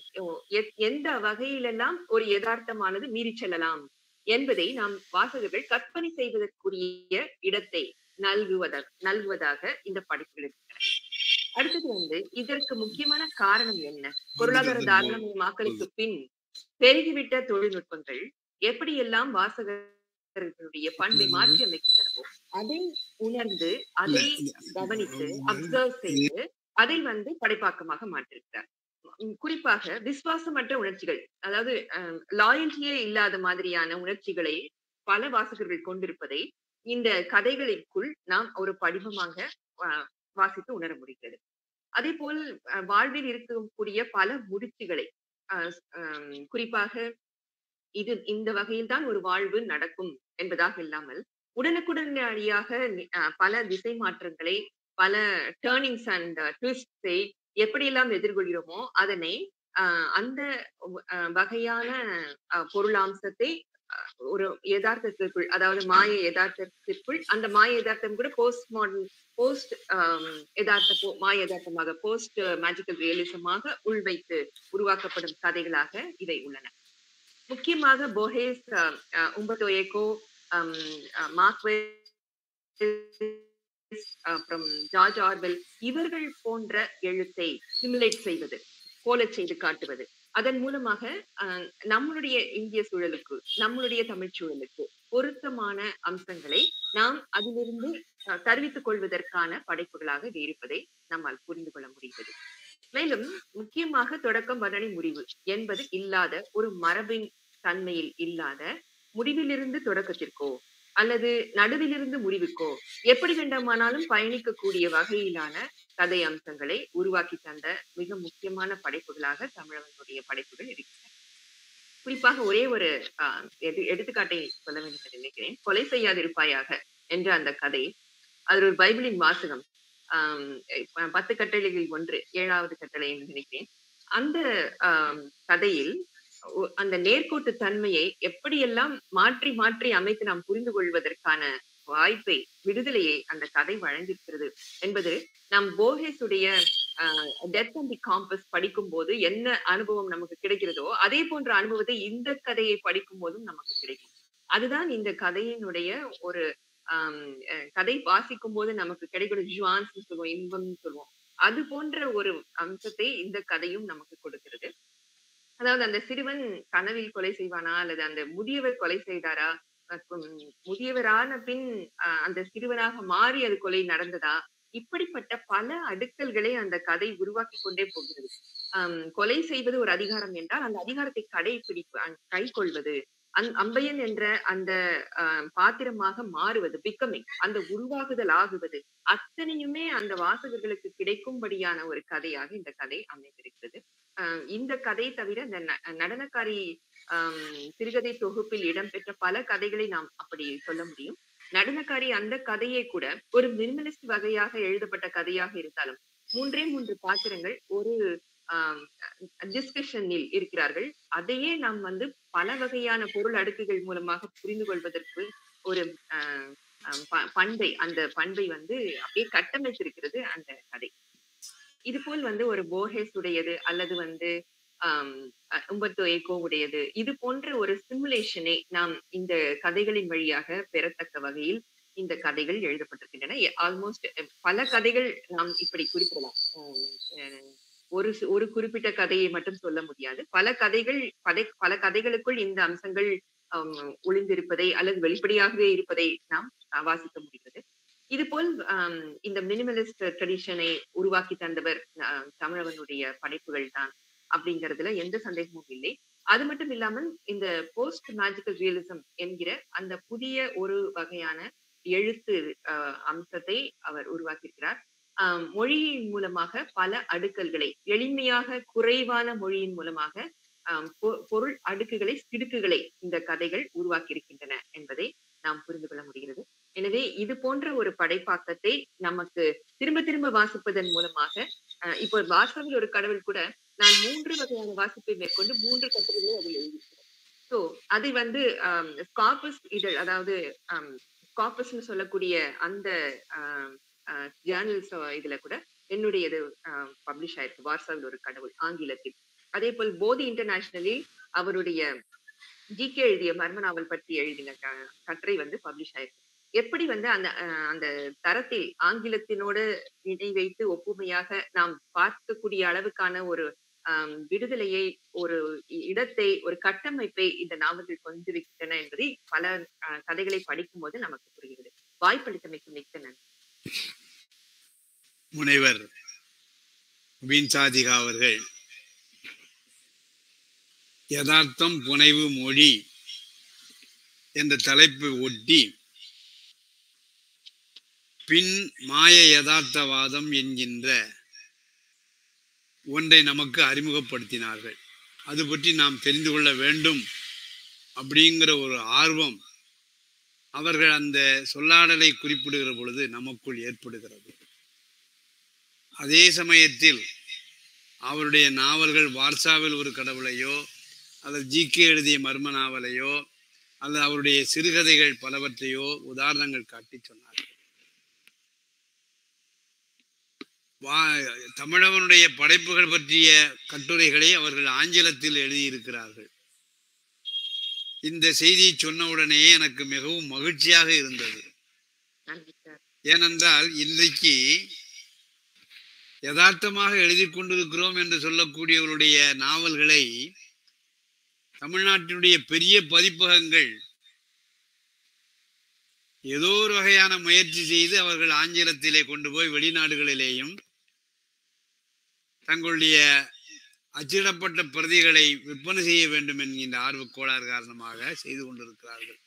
எந்த வகையிலெல்லாம் ஒரு யதார்த்தமானது மீறி செல்லலாம் என்பதை நாம் வாசகர்கள் கற்பனை செய்வதற்குரிய இடத்தை நல்குவதாக இந்த படைப்புகள் இருக்கின்றன. அடுத்தது வந்து இதற்கு முக்கியமான காரணம் என்ன? பொருளாதார தாராளமயமாக்கலுக்கு பின் பெருகிவிட்ட தொழில்நுட்பங்கள் எப்படியெல்லாம் வாசகர்களுடைய பண்பை மாற்றி அமைக்கின்றனவோ அதை உணர்ந்து, அதை கவனித்து, அப்சர்வ் செய்து, அதை வந்து படைப்பாக்கமாக மாற்றிருக்கிறார். குறிப்பாக விசுவாசமற்ற உணர்ச்சிகள், அதாவது லாயல்ட்டியே இல்லாத மாதிரியான உணர்ச்சிகளை பல வாசகர்கள் கொண்டிருப்பதை இந்த கதைகளுக்குள் நாம் ஒரு படிவமாக வாசித்து உணர முடிகிறது. அதே போல் வாழ்வில் இருக்கக்கூடிய பல முடிச்சுகளை, குறிப்பாக இந்த வகையில் தான் ஒரு வாழ்வு நடக்கும் என்பதாக இல்லாமல், உடனுக்குடனடியாக பல திசை மாற்றங்களை, பல டேர்னிங்ஸ் அண்ட் ட்விஸ்டை எப்படியெல்லாம் எதிர்கொள்கிறோமோ அதனை அந்த வகையான பொருளாம்சத்தை ஒரு யதார்த்தத்திற்குள், அதாவது மாய யதார்த்தத்திற்குள், அந்த மாய யதார்த்தம் கூட போஸ்ட் மாய யதார்த்தமாக, போஸ்ட் மேஜிக்கல் ரியலிசமாக உள்வைத்து உருவாக்கப்படும் கதைகளாக இவை உள்ளன. முக்கியமாக போஹேஸ், உம்பர்டோ ஏகோ, அப்புறம் ஜார்ஜ் ஆர்வெல், இவர்கள் போன்ற எழுத்தை சிமுலேட் செய்வது, போலச் செய்து காட்டுவது, அதன் மூலமாக நம்மளுடைய இந்திய சூழலுக்கு, நம்மளுடைய தமிழ் சூழலுக்கு பொருத்தமான அம்சங்களை நாம் அதிலிருந்து தருவித்துக் கொள்வதற்கான படைப்புகளாக இது இருப்பதை நம்மால் புரிந்து கொள்ள முடிகிறது. மேலும் முக்கியமாக தொடக்கம், வர்ணனை, முடிவு என்பது இல்லாத, ஒரு மரபின் தன்மையில் இல்லாத, முடிவிலிருந்து தொடக்கத்திற்கோ அல்லது நடுவிலிருந்து முடிவுக்கோ எப்படி வேண்டுமானாலும் பயணிக்கக்கூடிய வகையிலான கதை அம்சங்களை உருவாக்கி தந்த மிக முக்கியமான படைப்புகளாக தமிழர்களுடைய படைப்புகள் இருக்கின்றன. குறிப்பாக ஒரே ஒரு எடுத்துக்காட்டை சொல்ல வேண்டும் என்று நினைக்கிறேன். கொலை செய்யாதிருப்பாயாக என்ற அந்த கதை, அது ஒரு பைபிளின் வாசகம். 10 கட்டளைகளில் ஒன்று, 7வது கட்டளை என்று நினைக்கிறேன். அந்த கதையில் அந்த நேர்கோட்டு தன்மையை எப்படியெல்லாம் மாற்றி மாற்றி அமைத்து நாம் புரிந்து கொள்வதற்கான வாய்ப்பை, விடுதலையை அந்த கதை வழங்கியிருக்கிறது என்பது நாம் போஹேஸுடைய டெத் அண்ட் தி காம்பஸ் படிக்கும் போது என்ன அனுபவம் நமக்கு கிடைக்கிறதோ அதே போன்ற அனுபவத்தை இந்த கதையை படிக்கும் போதும் நமக்கு கிடைக்கும். அதுதான் இந்த கதையினுடைய ஒரு கதை வாசிக்கும் போது நமக்கு கிடைக்கிற ஜுவான்ஸ் சொல்லுவோம், இன்பம்னு சொல்லுவோம். அது போன்ற ஒரு அம்சத்தை இந்த கதையும் நமக்கு கொடுக்கிறது. அதாவது அந்த சிறுவன் கனவில் கொலை செய்வானா அல்லது அந்த முதியவர் கொலை செய்தாரா, முதியவரான பின் அந்த சிறுவனாக மாறி அது கொலை நடந்ததா, இப்படிப்பட்ட பல அடுக்கல்களை அந்த கதை உருவாக்கி கொண்டே போகிறது. கொலை செய்வது ஒரு அதிகாரம் என்றால் அந்த அதிகாரத்தை கை கொள்வது, அம்பையன் என்ற அந்த பாத்திரமாக மாறுவது, பிகமிங், அந்த உருவாகுதல் ஆகுவது, அத்தனையுமே அந்த வாசகர்களுக்கு கிடைக்கும்படியான ஒரு கதையாக இந்த கதை அமைந்திருக்கிறது. இந்த கதை தவிர இந்த நடனக்காரி சிறுகதை தொகுப்பில் இடம்பெற்ற பல கதைகளை நாம் அப்படி சொல்ல முடியும். நடனக்காரி அந்த கதையே கூட ஒரு மினிமலிஸ்ட் வகையாக எழுதப்பட்ட கதையாக இருந்தாலும் 3 பாத்திரங்கள் ஒரு டிஸ்கஷனில் இருக்கிறார்கள். அதையே நாம் வந்து பல வகையான பொருள் அடுக்குகள் மூலமாக புரிந்து கொள்வதற்கு ஒரு அஹ் பண்பை அந்த பண்பை வந்து அப்படியே கட்டமைத்திருக்கிறது அந்த கதை. இது போல் வந்து ஒரு போர்ஹெஸ் உடையது அல்லது வந்து ஆம் உம்பர்டோ ஏகோ உடையது இது போன்ற ஒரு சிமுலேஷனை நாம் இந்த கதைகளின் வழியாக பெறத்தக்க வகையில் இந்த கதைகள் எழுதப்பட்டிருக்கின்றன. ஆல்மோஸ்ட் பல கதைகள் நாம் இப்படி குறிப்பிடலாம். ஒரு குறிப்பிட்ட கதையை மட்டும் சொல்ல முடியாது. பல கதைகள் பல கதைகளுக்குள் இந்த அம்சங்கள் ஒளிந்திருப்பதை அல்லது வெளிப்படையாகவே இருப்பதை நாம் வாசிக்க முடிகிறது. இது போல் இந்த மினிமலிஸ்ட் ட்ரெடிஷனை உருவாக்கி தந்தவர் தமிழவனுடைய படைப்புகள் தான் அப்படிங்கிறதுல எந்த சந்தேகமும் இல்லை. அது மட்டும் இல்லாமல் இந்த போஸ்ட் மேஜிக்கல் ரியலிசம் என்கிற அந்த புதிய ஒரு வகையான எழுத்து அம்சத்தை அவர் உருவாக்கியிருக்கிறார். மொழியின் மூலமாக பல அடுக்கல்களை எளிமையாக குறைவான மொழியின் மூலமாக பொருள் அடுக்குகளை சிடுக்குகளை இந்த கதைகள் உருவாக்கி இருக்கின்றன என்பதை நாம் புரிந்து கொள்ள முடிகிறது. எனவே இது போன்ற ஒரு படைப்பாக்கத்தை நமக்கு திரும்ப திரும்ப வாசிப்பதன் மூலமாக இப்போ வாசவில் ஒரு கடவுள் கூட நான் 3 வகையான வாசிப்பை மேற்கொண்டு 3 கட்டுரைகளை அதில் எழுதியிருக்கிறேன். சோ அது வந்து ஸ்காபஸ் இதழ், அதாவது ஸ்காபஸ்ன்னு சொல்லக்கூடிய அந்த ஜேர்னல்ஸ் இதுல கூட என்னுடையது பப்ளிஷ் ஆயிருக்கு. வார்சாவில் ஒரு கடவுள் ஆங்கிலத்தில். அதே போல் போதி இன்டர்நேஷனலில் அவருடைய ஜிகே எழுதிய மர்ம நாவல் பற்றி எழுதின கட்டுரை வந்து பப்ளிஷ் ஆயிருக்கு. எப்படி வந்து அந்த அந்த தரத்தில் ஆங்கிலத்தினோடு இணை வைத்து ஒப்புமையாக நாம் பார்க்கக்கூடிய அளவுக்கான ஒரு விடுதலையை, ஒரு இடத்தை, ஒரு கட்டமைப்பை இந்த நாவல்கள் கொண்டிருக்கின்றன என்பதை பல கதைகளை படிக்கும் போது நமக்கு புரிகிறது. வாய்ப்பளித்தமைக்கு மிக்க நன்றி. முனைவர் சாதிகா அவர்கள் யதார்த்தம் புனைவு மொழி என்ற தலைப்பை ஒட்டி பின் மாய யதார்த்தவாதம் என்கின்ற ஒன்றை நமக்கு அறிமுகப்படுத்தினார்கள். அது பற்றி நாம் தெரிந்து கொள்ள வேண்டும் அப்படிங்கிற ஒரு ஆர்வம் அவர்கள் அந்த சொல்லாடலை குறிப்பிடுகிற பொழுது நமக்குள் ஏற்படுகிறது. அதே சமயத்தில் அவருடைய நாவல்கள் வார்சாவில் ஒரு கடவுளையோ அல்லது ஜிகே எழுதிய மர்ம நாவலையோ அல்லது அவருடைய சிறுகதைகள் பலவற்றையோ உதாரணங்கள் காட்டி சொன்னார்கள். தமிழவனுடைய படைப்புகள் பற்றிய கட்டுரைகளை அவர்கள் ஆங்கிலத்தில் எழுதியிருக்கிறார்கள். இந்த செய்தியை சொன்ன உடனேயே எனக்கு மிகவும் மகிழ்ச்சியாக இருந்தது. ஏனென்றால் இன்றைக்கு யதார்த்தமாக எழுதி கொண்டிருக்கிறோம் என்று சொல்லக்கூடியவருடைய நாவல்களை தமிழ்நாட்டினுடைய பெரிய பதிப்பகங்கள் ஏதோ ஒரு வகையான முயற்சி செய்து அவர்கள் ஆங்கிலத்திலே கொண்டு போய் வெளிநாடுகளிலேயும் தங்களுடைய அச்சிடப்பட்ட பிரதிகளை விற்பனை செய்ய வேண்டும் என்கின்ற ஆர்வக்கோளாறு காரணமாக செய்து கொண்டிருக்கிறார்கள்.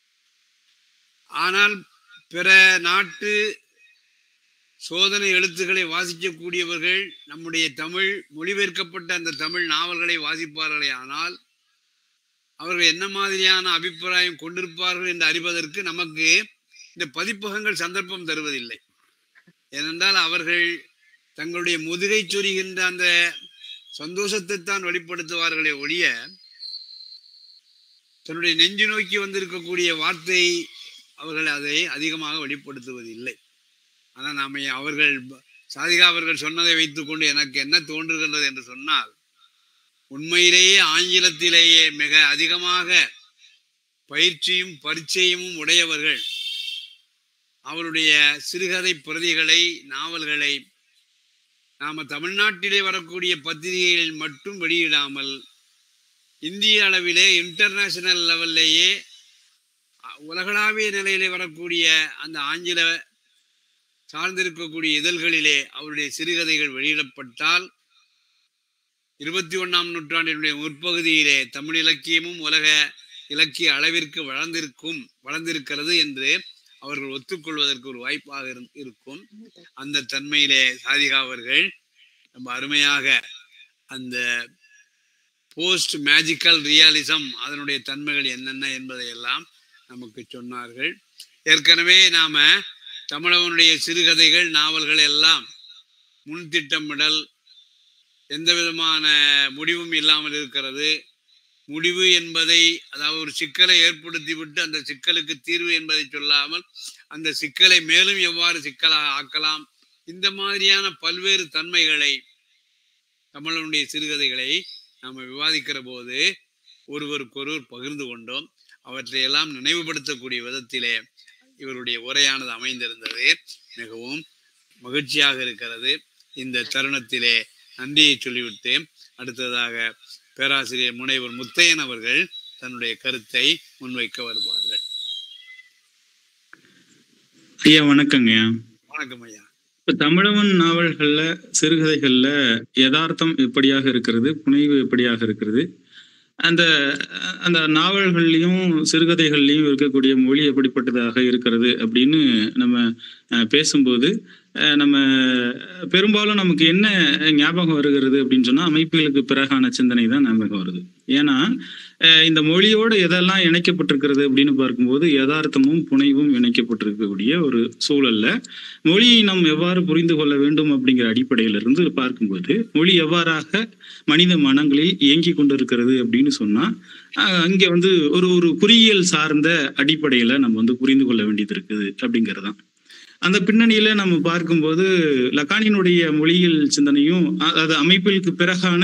ஆனால் பிற நாட்டு சோதனை எழுத்துக்களை வாசிக்கக்கூடியவர்கள் நம்முடைய தமிழ் மொழிபெயர்க்கப்பட்ட அந்த தமிழ் நாவல்களை வாசிப்பார்களே ஆனால் அவர்கள் என்ன மாதிரியான அபிப்பிராயம் கொண்டிருப்பார்கள் என்று அறிவதற்கு நமக்கு இந்த பதிப்பகங்கள் சந்தர்ப்பம் தருவதில்லை. ஏனென்றால் அவர்கள் தங்களுடைய முதுகை சொரிகின்ற அந்த சந்தோஷத்தை தான் வெளிப்படுத்துவார்களே ஒழிய தன்னுடைய நெஞ்சு நோக்கி வந்திருக்கக்கூடிய வார்த்தை அவர்கள் அதை அதிகமாக வெளிப்படுத்துவதில்லை. ஆனால் நாம அவர்கள் சாதிகா அவர்கள் சொன்னதை வைத்துக்கொண்டு எனக்கு என்ன தோன்றுகின்றது என்று சொன்னால், உண்மையிலேயே ஆங்கிலத்திலேயே மிக அதிகமாக பயிற்சியும் பரிச்சயமும் உடையவர்கள் அவருடைய சிறுகதை பிரதிகளை நாவல்களை நாம தமிழ்நாட்டிலே வரக்கூடிய பத்திரிகைகளில் மட்டும் வெளியிடாமல் இந்திய அளவிலே இன்டர்நேஷனல் லெவல்லேயே உலகளாவிய நிலையிலே வரக்கூடிய அந்த ஆங்கில சார்ந்திருக்கக்கூடிய இதழ்களிலே அவருடைய சிறுகதைகள் வெளியிடப்பட்டால் 21ஆம் நூற்றாண்டினுடைய முற்பகுதியிலே தமிழ் இலக்கியமும் உலக இலக்கிய அளவிற்கு வளர்ந்திருக்கிறது என்று அவர்கள் ஒத்துக்கொள்வதற்கு ஒரு வாய்ப்பாக இருக்கும். அந்த தன்மையிலே சாதிகா அவர்கள் ரொம்ப அருமையாக அந்த போஸ்ட் மேஜிக்கல் ரியாலிசம் அதனுடைய தன்மைகள் என்னென்ன என்பதையெல்லாம் நமக்கு சொன்னார்கள். ஏற்கனவே நாம தமிழவனுடைய சிறுகதைகள் நாவல்கள் எல்லாம் முன்திட்டமிடல், எந்த விதமான முடிவும் இல்லாமல் இருக்கிறது. முடிவு என்பதை, அதாவது ஒரு சிக்கலை ஏற்படுத்தி விட்டு அந்த சிக்கலுக்கு தீர்வு என்பதை சொல்லாமல் அந்த சிக்கலை மேலும் எவ்வாறு சிக்கலாக ஆக்கலாம், இந்த மாதிரியான பல்வேறு தன்மைகளை தமிழனுடைய சிறுகதைகளை நாம் விவாதிக்கிற போது ஒருவருக்கொருவர் பகிர்ந்து கொண்டோம். அவற்றையெல்லாம் நினைவுபடுத்தக்கூடிய விதத்திலே இவருடைய உரையானது அமைந்திருந்தது. மிகவும் மகிழ்ச்சியாக இருக்கிறது. இந்த தருணத்திலே நன்றியை சொல்லிவிட்டு அடுத்ததாக பேராசிரியர் முனைவர் முத்தையன் அவர்கள் தன்னுடைய கருத்தை முன்வைக்க வருவார்கள். ஐயா வணக்கங்க. வணக்கம் ஐயா. இப்ப தமிழவன் நாவல்கள்ல சிறுகதைகள்ல யதார்த்தம் எப்படியாக இருக்கிறது, புனைவு எப்படியாக இருக்கிறது, அந்த அந்த நாவல்கள்லையும் சிறுகதைகள்லையும் இருக்கக்கூடிய மொழி எப்படிப்பட்டதாக இருக்கிறது அப்படின்னு நம்ம பேசும்போது நம்ம பெரும்பாலும் நமக்கு என்ன ஞாபகம் வருகிறது அப்படின்னு சொன்னா அமைப்புகளுக்கு பிறகான சிந்தனை தான் ஞாபகம் வருது. ஏன்னா இந்த மொழியோடு எதெல்லாம் இணைக்கப்பட்டிருக்கிறது அப்படின்னு பார்க்கும்போது யதார்த்தமும் புனைவும் இணைக்கப்பட்டிருக்கக்கூடிய ஒரு சூழல்ல மொழியை நாம் எவ்வாறு புரிந்து கொள்ள வேண்டும் அப்படிங்கிற அடிப்படையிலிருந்து பார்க்கும்போது மொழி எவ்வாறாக மனித மனங்களில் இயங்கி கொண்டிருக்கிறது அப்படின்னு சொன்னா அங்கே ஒரு ஒரு குறியியல் சார்ந்த அடிப்படையில நம்ம புரிந்து கொள்ள வேண்டியது இருக்குது அப்படிங்கிறதான். அந்த பின்னணியில நம்ம பார்க்கும்போது லக்கானினுடைய மொழியியல் சிந்தனையும் அது அமைப்பிற்கு பிறகான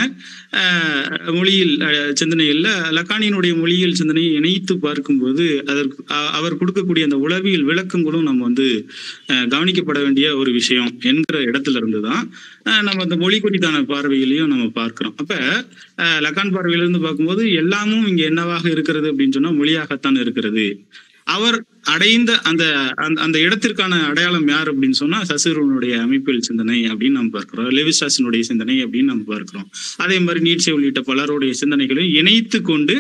மொழியில் சிந்தனையில லக்கானினுடைய மொழியியல் சிந்தனையை இணைத்து பார்க்கும்போது அதற்கு அவர் கொடுக்கக்கூடிய அந்த உளவியல் விளக்கங்களும் நம்ம கவனிக்கப்பட வேண்டிய ஒரு விஷயம் என்கிற இடத்துல இருந்துதான் நம்ம அந்த மொழி குறித்தான பார்வையிலையும் நம்ம பார்க்கிறோம். அப்ப லக்கான் பார்வையிலிருந்து பார்க்கும்போது எல்லாமும் இங்க என்னவாக இருக்கிறது அப்படின்னு சொன்னா மொழியாகத்தான் இருக்கிறது. அவர் அடைந்த அந்த அந்த இடத்திற்கான அடையாளம் யார் அப்படின்னு சொன்னா சசிரனுடைய அமைப்பியல் சிந்தனை அப்படின்னு நம்ம பார்க்கிறோம், லெவிஸ்ட்ராஸினுடைய சிந்தனை அப்படின்னு நம்ம பார்க்கிறோம். அதே மாதிரி நீட்சே உள்ளிட்ட பலருடைய சிந்தனைகளையும் இணைத்து கொண்டு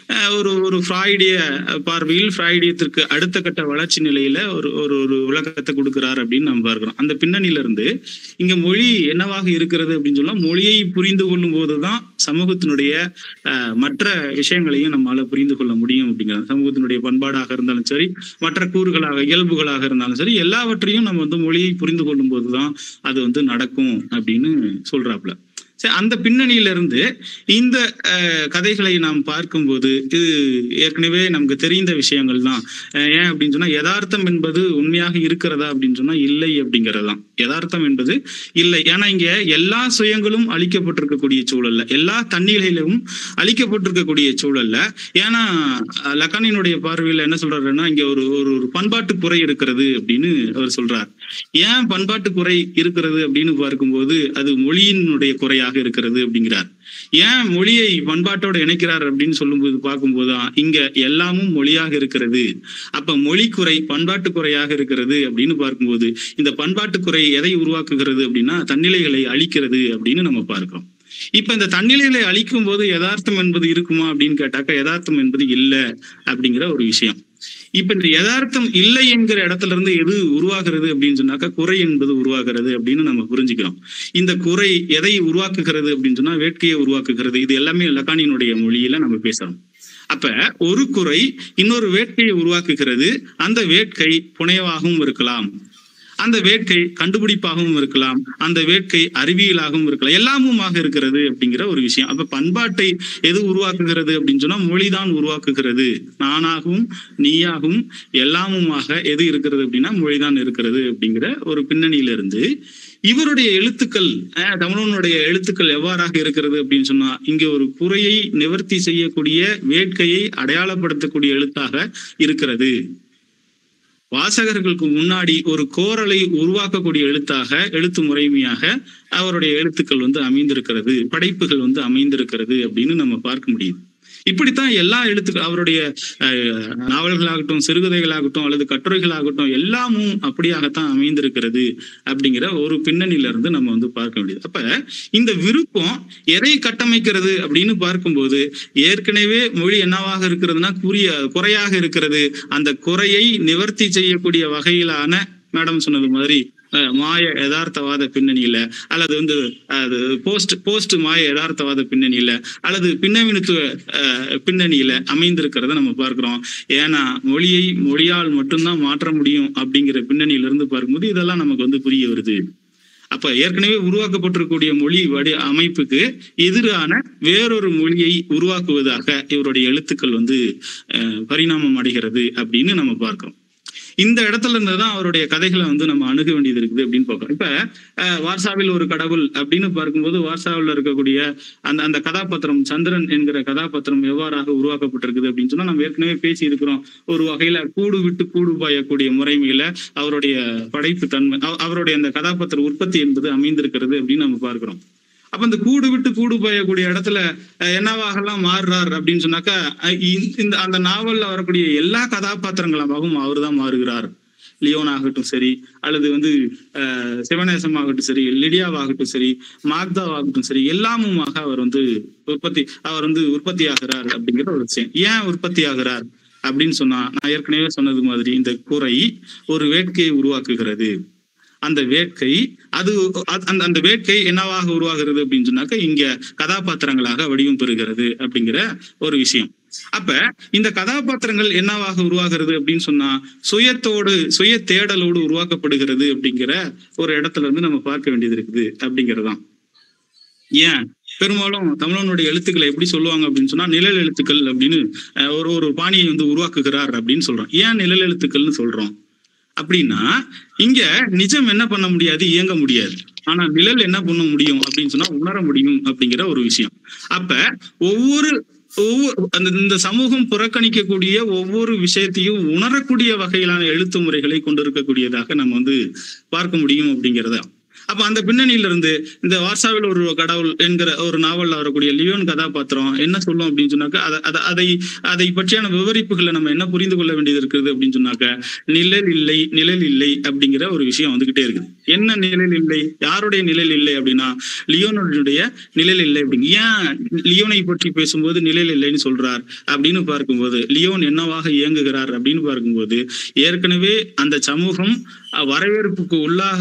ஒரு ஃப்ராய்டிய பார்வையில் ஃப்ராய்டியத்திற்கு அடுத்த கட்ட வளர்ச்சி நிலையில ஒரு விளக்கத்தை கொடுக்கிறார் அப்படின்னு நம்ம பார்க்கிறோம். அந்த பின்னணியில இருந்து இங்க மொழி என்னவாக இருக்கிறது அப்படின்னு சொன்னா மொழியை புரிந்து கொள்ளும் போதுதான் சமூகத்தினுடைய மற்ற விஷயங்களையும் நம்மளால புரிந்து கொள்ள முடியும் அப்படிங்கிறது. சமூகத்தினுடைய பண்பாடாக இருந்தாலும் சரி, மற்ற கூறுகளாக இயல்புகளாக இருந்தாலும் சரி, எல்லாவற்றையும் நம்ம மொழியை புரிந்து கொள்ளும் போதுதான் அது நடக்கும் அப்படின்னு சொல்றாப்புல. சரி, அந்த பின்னணியில இருந்து இந்த கதைகளை நாம் பார்க்கும்போது இது ஏற்கனவே நமக்கு தெரிந்த விஷயங்கள் தான். ஏன் அப்படின்னு சொன்னா யதார்த்தம் என்பது உண்மையாக இருக்கிறதா அப்படின்னு சொன்னா இல்லை அப்படிங்கிறதுதான். யதார்த்தம் என்பது இல்லை. ஏன்னா இங்க எல்லா சுயங்களும் அழிக்கப்பட்டிருக்கக்கூடிய சூழல்ல, எல்லா தன்னிலையிலும் அழிக்கப்பட்டிருக்கக்கூடிய சூழல்ல. ஏன்னா லக்கானினுடைய பார்வையில என்ன சொல்றாருன்னா இங்க ஒரு பண்பாட்டு குறை இருக்கிறது அப்படின்னு அவர் சொல்றார். ஏன் பண்பாட்டு குறை இருக்கிறது அப்படின்னு பார்க்கும்போது அது மொழியினுடைய குறையாக இருக்கிறது அப்படிங்கிறார். ஏன் மொழியை பண்பாட்டோட இணைக்கிறார் அப்படின்னு சொல்லும்போது பார்க்கும்போதுதான் இங்க எல்லாமும் மொழியாக இருக்கிறது. அப்ப மொழி குறை பண்பாட்டு குறையாக இருக்கிறது அப்படின்னு பார்க்கும்போது இந்த பண்பாட்டு குறை எதை உருவாக்குகிறது அப்படின்னா தன்னிலைகளை அழிக்கிறது அப்படின்னு நம்ம பார்க்கிறோம். இப்ப இந்த தன்னிலைகளை அழிக்கும் போது யதார்த்தம் என்பது இருக்குமா அப்படின்னு கேட்டாக்கா யதார்த்தம் என்பது இல்லை அப்படிங்கிற ஒரு விஷயம். இப்ப இந்த யதார்த்தம் இல்லை என்கிற இடத்துல இருந்து எது உருவாகிறது அப்படின்னு சொன்னாக்கா குறை என்பது உருவாகிறது அப்படின்னு நம்ம புரிஞ்சுக்கிறோம். இந்த குறை எதை உருவாக்குகிறது அப்படின்னு சொன்னா வேட்கையை உருவாக்குகிறது. இது எல்லாமே லக்கானினுடைய மொழியில நம்ம பேசுறோம். அப்ப ஒரு குறை இன்னொரு வேட்கையை உருவாக்குகிறது. அந்த வேட்கை புனைவாகவும் இருக்கலாம், அந்த வேட்கை கண்டுபிடிப்பாகவும் இருக்கலாம், அந்த வேட்கை அறிவியலாகவும் இருக்கலாம், எல்லாமுமாக இருக்கிறது அப்படிங்கிற ஒரு விஷயம். அப்ப பண்பாட்டை எது உருவாக்குகிறது அப்படின்னு சொன்னா மொழிதான் உருவாக்குகிறது. நானாகவும் நீயாகவும் எல்லாமுமாக எது இருக்கிறது அப்படின்னா மொழிதான் இருக்கிறது அப்படிங்கிற ஒரு பின்னணியில இருந்து இவருடைய எழுத்துக்கள், தமிழனுடைய எழுத்துக்கள் எவ்வாறாக இருக்கிறது அப்படின்னு சொன்னா இங்க ஒரு குறையை நிவர்த்தி செய்யக்கூடிய வேட்கையை அடையாளப்படுத்தக்கூடிய எழுத்தாக இருக்கிறது. வாசகர்களுக்கு முன்னாடி ஒரு கோரலை உருவாக்கக்கூடிய எழுத்தாக, எழுத்து முறைமையாக அவருடைய எழுத்துக்கள் அமைந்திருக்கிறது, படைப்புகள் அமைந்திருக்கிறது அப்படின்னு நம்ம பார்க்க முடியுது. இப்படித்தான் எல்லா எழுத்துக்கள் அவருடைய நாவல்களாகட்டும் சிறுகதைகளாகட்டும் அல்லது கட்டுரைகளாகட்டும் எல்லாமும் அப்படியாகத்தான் அமைந்திருக்கிறது அப்படிங்கிற ஒரு பின்னணியில இருந்து நம்ம பார்க்க முடியுது. அப்ப இந்த விருப்பம் எதை கட்டமைக்கிறது அப்படின்னு பார்க்கும்போது ஏற்கனவே மொழி என்னவாக இருக்கிறதுனா குறையாக இருக்கிறது. அந்த குறையை நிவர்த்தி செய்யக்கூடிய வகையிலான மேடம் சொன்னது மாதிரி மாய யதார்த்தவாத பின்னணியில, அல்லது வந்து அது போஸ்ட் மாய யதார்த்தவாத பின்னணியில, அல்லது பின்னவீனத்துவ பின்னணியில அமைந்திருக்கிறத நம்ம பார்க்கிறோம். ஏன்னா மொழியால் மட்டும்தான் மாற்ற முடியும் அப்படிங்கிற பின்னணியில இருந்து பார்க்கும்போது இதெல்லாம் நமக்கு வந்து புரிய வருது. அப்ப ஏற்கனவே உருவாக்கப்பட்டிருக்கக்கூடிய மொழி அமைப்புக்கு எதிரான வேறொரு மொழியை உருவாக்குவதாக இவருடைய எழுத்துக்கள் வந்து பரிணாமம் அடைகிறது அப்படின்னு நம்ம பார்க்கிறோம். இந்த இடத்துல இருந்துதான் அவருடைய கதைகளை வந்து நம்ம அணுக வேண்டியது இருக்குது அப்படின்னு பார்க்கிறோம். இப்ப வார்சாவில் ஒரு கடவுள் அப்படின்னு பார்க்கும்போது வார்சாவில் இருக்கக்கூடிய அந்த கதாபாத்திரம் சந்திரன் என்கிற கதாபாத்திரம் எவ்வாறாக உருவாக்கப்பட்டிருக்குது அப்படின்னு சொன்னா நம்ம ஏற்கனவே பேசி இருக்கிறோம். ஒரு வகையில கூடு விட்டு கூடு பாயக்கூடிய முறைமையில அவருடைய படைப்பு தன்மை, அவருடைய அந்த கதாபாத்திர உற்பத்தி என்பது அமைந்திருக்கிறது அப்படின்னு நம்ம பார்க்கிறோம். அப்ப இந்த கூடு விட்டு கூடு பாயக்கூடிய இடத்துல என்னவாகலாம் மாறுறார் அப்படின்னு சொன்னாக்கா, அந்த நாவல்ல வரக்கூடிய எல்லா கதாபாத்திரங்களாகவும் அவர் தான் மாறுகிறார். லியோன் ஆகட்டும் சரி, அல்லது வந்து சிவநேசம் ஆகட்டும் சரி, லிடியாவாகட்டும் சரி, மாக்தாவாகட்டும் சரி, எல்லாமுமாக அவர் வந்து உற்பத்தி ஆகிறார் அப்படிங்கிற ஒரு விஷயம். ஏன் உற்பத்தி ஆகிறார் அப்படின்னு சொன்னா, நான் ஏற்கனவே சொன்னது மாதிரி இந்த குறை ஒரு வேட்கையை உருவாக்குகிறது. அந்த வேட்கை அந்த வேட்கை என்னவாக உருவாகிறது அப்படின்னு சொன்னாக்க இங்க கதாபாத்திரங்களாக வடிவம் பெறுகிறது அப்படிங்கிற ஒரு விஷயம். அப்ப இந்த கதாபாத்திரங்கள் என்னவாக உருவாகிறது அப்படின்னு சொன்னா சுய தேடலோடு உருவாக்கப்படுகிறது அப்படிங்கிற ஒரு இடத்துல இருந்து நம்ம பார்க்க வேண்டியது இருக்குது அப்படிங்கிறதுதான். ஏன் பெரும்பாலும் தமிழனுடைய எழுத்துக்களை எப்படி சொல்லுவாங்க அப்படின்னு சொன்னா நிழல் எழுத்துக்கள் அப்படின்னு ஒரு பாணியை வந்து உருவாக்குகிறார் அப்படின்னு சொல்றோம். ஏன் நிழல் எழுத்துக்கள்னு சொல்றோம் அப்படின்னா, இங்க நிஜம் என்ன பண்ண முடியாது, இயங்க முடியாது. ஆனா நிழல் என்ன பண்ண முடியும் அப்படின்னு சொன்னா உணர முடியும் அப்படிங்கிற ஒரு விஷயம். அப்ப ஒவ்வொரு இந்த சமூகம் புறக்கணிக்கக்கூடிய ஒவ்வொரு விஷயத்தையும் உணரக்கூடிய வகையிலான எழுத்து முறைகளை கொண்டிருக்கக்கூடியதாக நம்ம வந்து பார்க்க முடியும் அப்படிங்கிறத. அப்ப அந்த பின்னணியில இருந்து இந்த வார்சாவில் ஒரு கடவுள் என்கிற ஒரு நாவல்ல வரக்கூடிய லியோன் கதாபாத்திரம் என்ன சொல்லும் அப்படின்னு சொன்னாக்க, அதை பற்றியான விவரிப்புகளை நம்ம என்ன புரிந்து கொள்ள வேண்டியது இருக்குது அப்படின்னு சொன்னாக்க, நிழல் இல்லை அப்படிங்கிற ஒரு விஷயம் வந்துகிட்டே இருக்குது. என்ன நிழல் இல்லை, யாருடைய நிழல் இல்லை அப்படின்னா லியோனுடைய நிழல் இல்லை அப்படிங்க. ஏன் லியோனை பற்றி பேசும்போது நிழல் இல்லைன்னு சொல்றார் அப்படின்னு பார்க்கும்போது, லியோன் என்னவாக இயங்குகிறார் அப்படின்னு பார்க்கும்போது, ஏற்கனவே அந்த சமூகம் வரவேற்புக்கு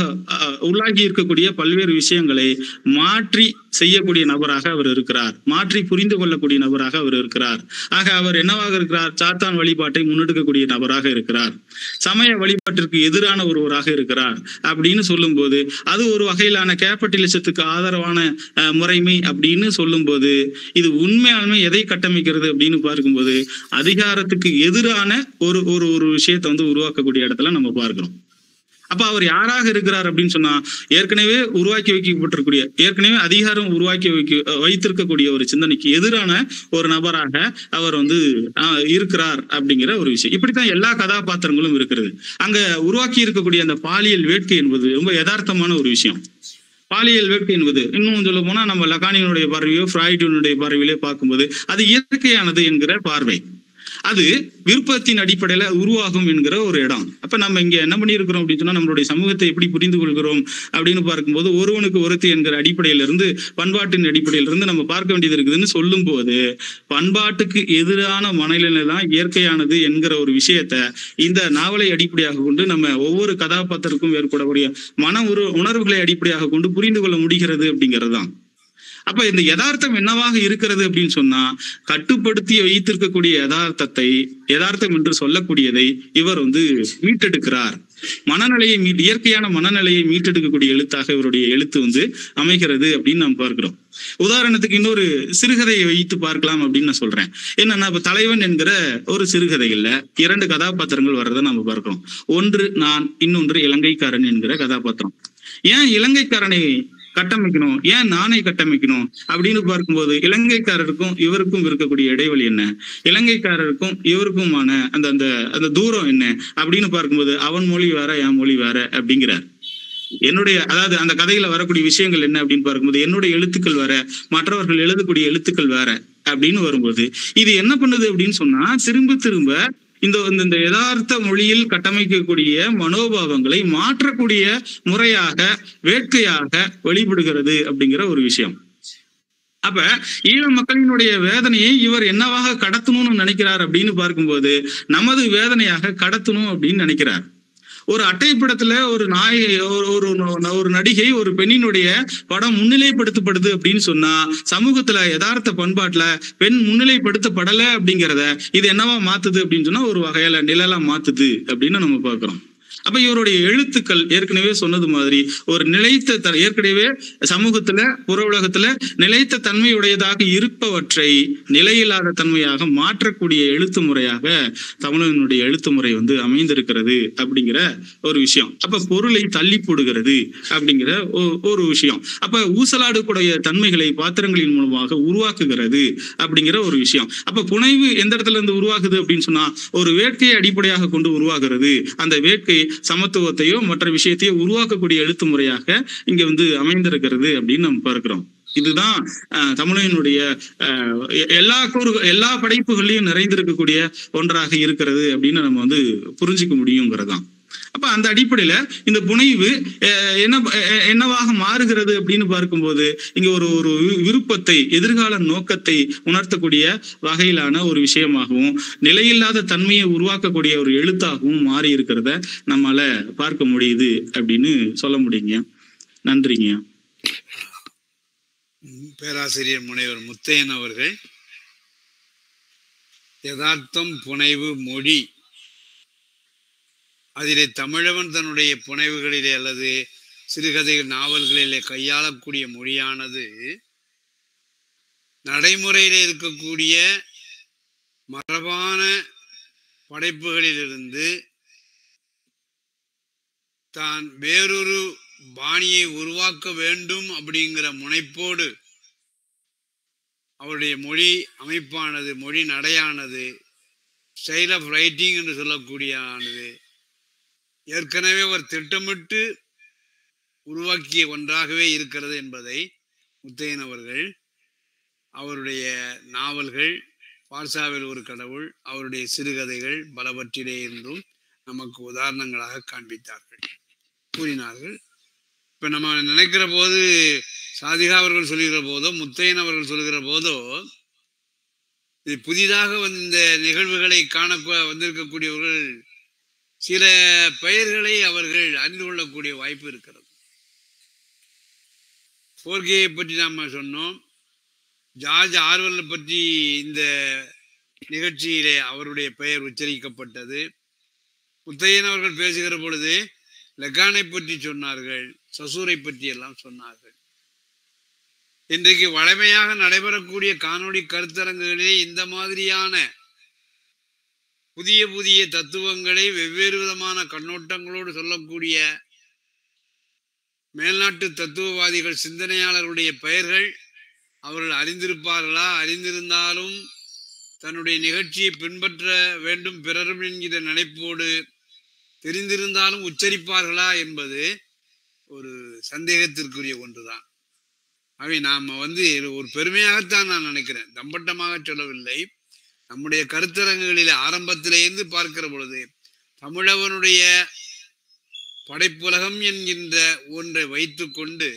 உள்ளாகி இருக்கக்கூடிய பல்வேறு விஷயங்களை மாற்றி செய்யக்கூடிய நபராக அவர் இருக்கிறார், மாற்றி புரிந்து கொள்ளக்கூடிய நபராக அவர் இருக்கிறார். ஆக அவர் என்னவாக இருக்கிறார், சாத்தான் வழிபாட்டை முன்னெடுக்கக்கூடிய நபராக இருக்கிறார், சமய வழிபாட்டிற்கு எதிரான ஒருவராக இருக்கிறார் அப்படின்னு சொல்லும் போது, அது ஒரு வகையிலான கேபிட்டலிசத்துக்கு ஆதரவான முறைமை அப்படின்னு சொல்லும் போது, இது உண்மையாலுமே எதை கட்டமைக்கிறது அப்படின்னு பார்க்கும்போது அதிகாரத்துக்கு எதிரான ஒரு விஷயத்தை வந்து உருவாக்கக்கூடிய இடத்துல நம்ம பார்க்கிறோம். அப்ப அவர் யாராக இருக்கிறார் அப்படின்னு சொன்னா, ஏற்கனவே உருவாக்கி வைக்கப்பட்டிருக்கூடிய, ஏற்கனவே அதிகாரம் உருவாக்கி வைத்திருக்கக்கூடிய ஒரு சிந்தனைக்கு எதிரான ஒரு நபராக அவர் வந்து இருக்கிறார் அப்படிங்கிற ஒரு விஷயம். இப்படித்தான் எல்லா கதாபாத்திரங்களும் இருக்கிறது. அங்க உருவாக்கி இருக்கக்கூடிய அந்த பாலியல் வேட்கை என்பது ரொம்ப யதார்த்தமான ஒரு விஷயம். பாலியல் வேட்கை என்பது இன்னும் சொல்ல போனா நம்ம லகானியனுடைய பார்வையோ ஃப்ராய்டினுடைய பார்வையிலே பார்க்கும்போது அது இயற்கையானது என்கிற பார்வை, அது விருப்பத்தின் அடிப்படையில உருவாகும் என்கிற ஒரு இடம். அப்ப நம்ம இங்க என்ன பண்ணியிருக்கிறோம் அப்படின்னு சொன்னா, நம்மளுடைய சமூகத்தை எப்படி புரிந்து கொள்கிறோம் அப்படின்னு பார்க்கும்போது ஒருவனுக்கு ஒருத்தி என்கிற அடிப்படையிலிருந்து, பண்பாட்டின் அடிப்படையிலிருந்து நம்ம பார்க்க வேண்டியது இருக்குதுன்னு சொல்லும் போது, பண்பாட்டுக்கு எதிரான மனநிலை தான் இயற்கையானது என்கிற ஒரு விஷயத்த இந்த நாவலை அடிப்படையாக கொண்டு நம்ம ஒவ்வொரு கதாபாத்திரக்கும் ஏற்படக்கூடிய உணர்வுகளை அடிப்படையாக கொண்டு புரிந்து கொள்ள முடிகிறது அப்படிங்கிறது தான். அப்ப இந்த யதார்த்தம் என்னவாக இருக்கிறது அப்படின்னு சொன்னா, கட்டுப்படுத்தி வைத்திருக்கக்கூடிய யதார்த்தம் என்று சொல்லக்கூடியதை இவர் வந்து மீட்டெடுக்கிறார். இயற்கையான மனநிலையை மீட்டெடுக்கக்கூடிய எழுத்தாக இவருடைய எழுத்து வந்து அமைகிறது அப்படின்னு நாம் பார்க்கிறோம். உதாரணத்துக்கு இன்னொரு சிறுகதையை வைத்து பார்க்கலாம் அப்படின்னு நான் சொல்றேன். என்னன்னா, இப்ப தலைவன் என்கிற ஒரு சிறுகதைகள்ல 2 கதாபாத்திரங்கள் வர்றதை நம்ம பார்க்கிறோம். ஒன்று நான், இன்னொன்று இலங்கைக்காரன் என்கிற கதாபாத்திரம். ஏன் இலங்கைக்காரனை கட்டமைக்கணும், ஏன் நானே கட்டமைக்கணும் அப்படின்னு பார்க்கும்போது, இலங்கைக்காரருக்கும் இவருக்கும் இருக்கக்கூடிய இடைவெளி என்ன, இலங்கைக்காரருக்கும் இவருக்குமான அந்த தூரம் என்ன அப்படின்னு பார்க்கும்போது, அவன் மொழி வேற என் மொழி வேற அப்படிங்கிறார். அதாவது அந்த கதையில வரக்கூடிய விஷயங்கள் என்ன அப்படின்னு பார்க்கும்போது, என்னுடைய எழுத்துக்கள் வேற, மற்றவர்கள் எழுதக்கூடிய எழுத்துக்கள் வேற அப்படின்னு வரும்போது, இது என்ன பண்ணுது அப்படின்னு சொன்னா, திரும்ப இந்த யதார்த்த மொழியில் கட்டமைக்கக்கூடிய மனோபாவங்களை மாற்றக்கூடிய முறையாக, வேட்கையாக வெளிப்படுகிறது அப்படிங்கிற ஒரு விஷயம். அப்ப ஈழ மக்களினுடைய வேதனையை இவர் என்னவாக கடத்தணும்னு நினைக்கிறார் அப்படின்னு பார்க்கும்போது, நமது வேதனையாக கடத்தணும் அப்படின்னு நினைக்கிறார். ஒரு அட்டைப்படத்துல ஒரு நாய் ஒரு நடிகை ஒரு பெண்ணினுடைய படம் முன்னிலைப்படுத்தப்படுது அப்படின்னு சொன்னா சமூகத்துல யதார்த்த பண்பாட்டுல பெண் முன்னிலைப்படுத்தப்படல அப்படிங்கிறத இது என்னவா மாத்துது அப்படின்னு சொன்னா ஒரு வகையில நிழலா மாத்துது அப்படின்னு நம்ம பார்க்கிறோம். அப்ப இவருடைய எழுத்துக்கள் ஏற்கனவே சொன்னது மாதிரி ஒரு நிலைத்த ஏற்கனவே சமூகத்துல புற உலகத்துல நிலைத்த தன்மையுடையதாக இருப்பவற்றை நிலையில்லாத தன்மையாக மாற்றக்கூடிய எழுத்து முறையாக தமிழனுடைய எழுத்து முறை அமைந்திருக்கிறது அப்படிங்கிற ஒரு விஷயம். அப்ப பொருளை தள்ளி போடுகிறது அப்படிங்கிற ஒரு விஷயம். அப்ப ஊசலாடக்கூடிய தன்மைகளை பாத்திரங்களின் மூலமாக உருவாக்குகிறது அப்படிங்கிற ஒரு விஷயம். அப்ப புனைவு எந்த இடத்துல இருந்து உருவாகுது அப்படின்னு சொன்னா ஒரு வேட்கையை அடிப்படையாக கொண்டு உருவாகிறது. அந்த வேட்கை சமத்துவத்தையோ மற்ற விஷயத்தையோ உருவாக்கக்கூடிய எழுத்து முறையாக இங்க அமைந்திருக்கிறது அப்படின்னு நம்ம பார்க்கிறோம். இதுதான் தமிழனுடைய எல்லா படைப்புகளையும் நிறைந்திருக்கக்கூடிய ஒன்றாக இருக்கிறது அப்படின்னு நம்ம புரிஞ்சுக்க முடியுங்கிறதான். அப்ப அந்த அடிப்படையில இந்த புனைவு என்னவாக மாறுகிறது அப்படின்னு பார்க்கும்போது இங்க ஒரு விருப்பத்தை எதிர்கால நோக்கத்தை உணர்த்தக்கூடிய வகையிலான ஒரு விஷயமாகவும் நிலையில்லாத தன்மையை உருவாக்கக்கூடிய ஒரு எழுத்தாகவும் மாறி இருக்கிறத நம்மால பார்க்க முடியுது அப்படின்னு சொல்ல முடியுங்க. நன்றிங்க. பேராசிரியர் முனைவர் முத்தையன் அவர்கள் யதார்த்தம், புனைவு, மொழி, அதிலே தமிழவன் தன்னுடைய புனைவுகளிலே அல்லது சிறுகதைகள் நாவல்களிலே கையாளக்கூடிய மொழியானது நடைமுறையிலே இருக்கக்கூடிய மரபான படைப்புகளிலிருந்து தான் வேறொரு பாணியை உருவாக்க வேண்டும் அப்படிங்கிற முனைப்போடு அவருடைய மொழி அமைப்பானது, மொழி நடையானது, ஸ்டைல் ஆஃப் ரைட்டிங் என்று சொல்லக்கூடிய ஆனது ஏற்கனவே ஒரு திட்டமிட்டு உருவாக்கிய ஒன்றாகவே இருக்கிறது என்பதை முத்தையன் அவர்கள் அவருடைய நாவல்கள், பார்சாவில் ஒரு கடவுள், அவருடைய சிறுகதைகள் பலவற்றிலே இருந்தும் நமக்கு உதாரணங்களாக காண்பித்தார்கள், கூறினார்கள். இப்ப நம்ம நினைக்கிற போது சாதிகா அவர்கள் சொல்லுகிற போதோ முத்தையன் அவர்கள் சொல்லுகிற போதோ இது புதிதாக இந்த நிகழ்வுகளை காண வந்திருக்கக்கூடியவர்கள் சில பெயர்களை அவர்கள் அறிந்து கொள்ளக்கூடிய வாய்ப்பு இருக்கிறது. போர்கேயை பற்றி நாம சொன்னோம். ஜார்ஜ் ஆர்வெல் பற்றி இந்த நிகழ்ச்சியிலே அவருடைய பெயர் உச்சரிக்கப்பட்டது. முத்தையன் அவர்கள் பேசுகிற பொழுது லெகானை பற்றி சொன்னார்கள், சசூரை பற்றி எல்லாம் சொன்னார்கள். இன்றைக்கு வழமையாக நடைபெறக்கூடிய காணொளி கருத்தரங்குகளிலே இந்த மாதிரியான புதிய புதிய தத்துவங்களை வெவ்வேறு விதமான கண்ணோட்டங்களோடு சொல்லக்கூடிய மேல்நாட்டு தத்துவவாதிகள், சிந்தனையாளர்களுடைய பெயர்கள் அவர்கள் அறிந்திருப்பார்களா? அறிந்திருந்தாலும் தன்னுடைய நிகழ்ச்சியை பின்பற்ற வேண்டும் பிறரும் என்கிற நினைப்போடு தெரிந்திருந்தாலும் உச்சரிப்பார்களா என்பது ஒரு சந்தேகத்திற்குரிய ஒன்றுதான். அவை நாம ஒரு பெருமையாகத்தான் நான் நினைக்கிறேன், தம்பட்டமாக சொல்லவில்லை. நம்முடைய கருத்தரங்குகளில் ஆரம்பத்திலிருந்து பார்க்கிற பொழுது தமிழவனுடைய படைப்புலகம் என்கின்ற ஒன்றை வைத்துக்கொண்டு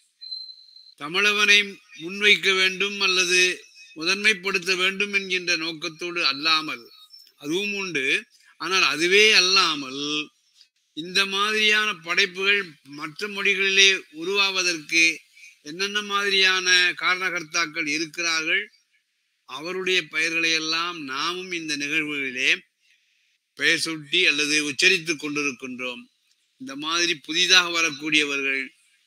தமிழவனை முன்வைக்க வேண்டும் அல்லது முதன்மைப்படுத்த வேண்டும் என்கின்ற நோக்கத்தோடு அல்லாமல், அதுவும் உண்டு, ஆனால் அதுவே அல்லாமல் இந்த மாதிரியான படைப்புகள் மற்ற மொழிகளிலே உருவாவதற்கு என்னென்ன மாதிரியான காரணகர்த்தாக்கள் இருக்கிறார்கள், அவருடைய பெயர்களை எல்லாம் நாமும் இந்த நிகழ்வுகளிலே பெயர் சுட்டி அல்லது உச்சரித்துக் கொண்டிருக்கின்றோம். இந்த மாதிரி புதிதாக வரக்கூடியவர்கள்,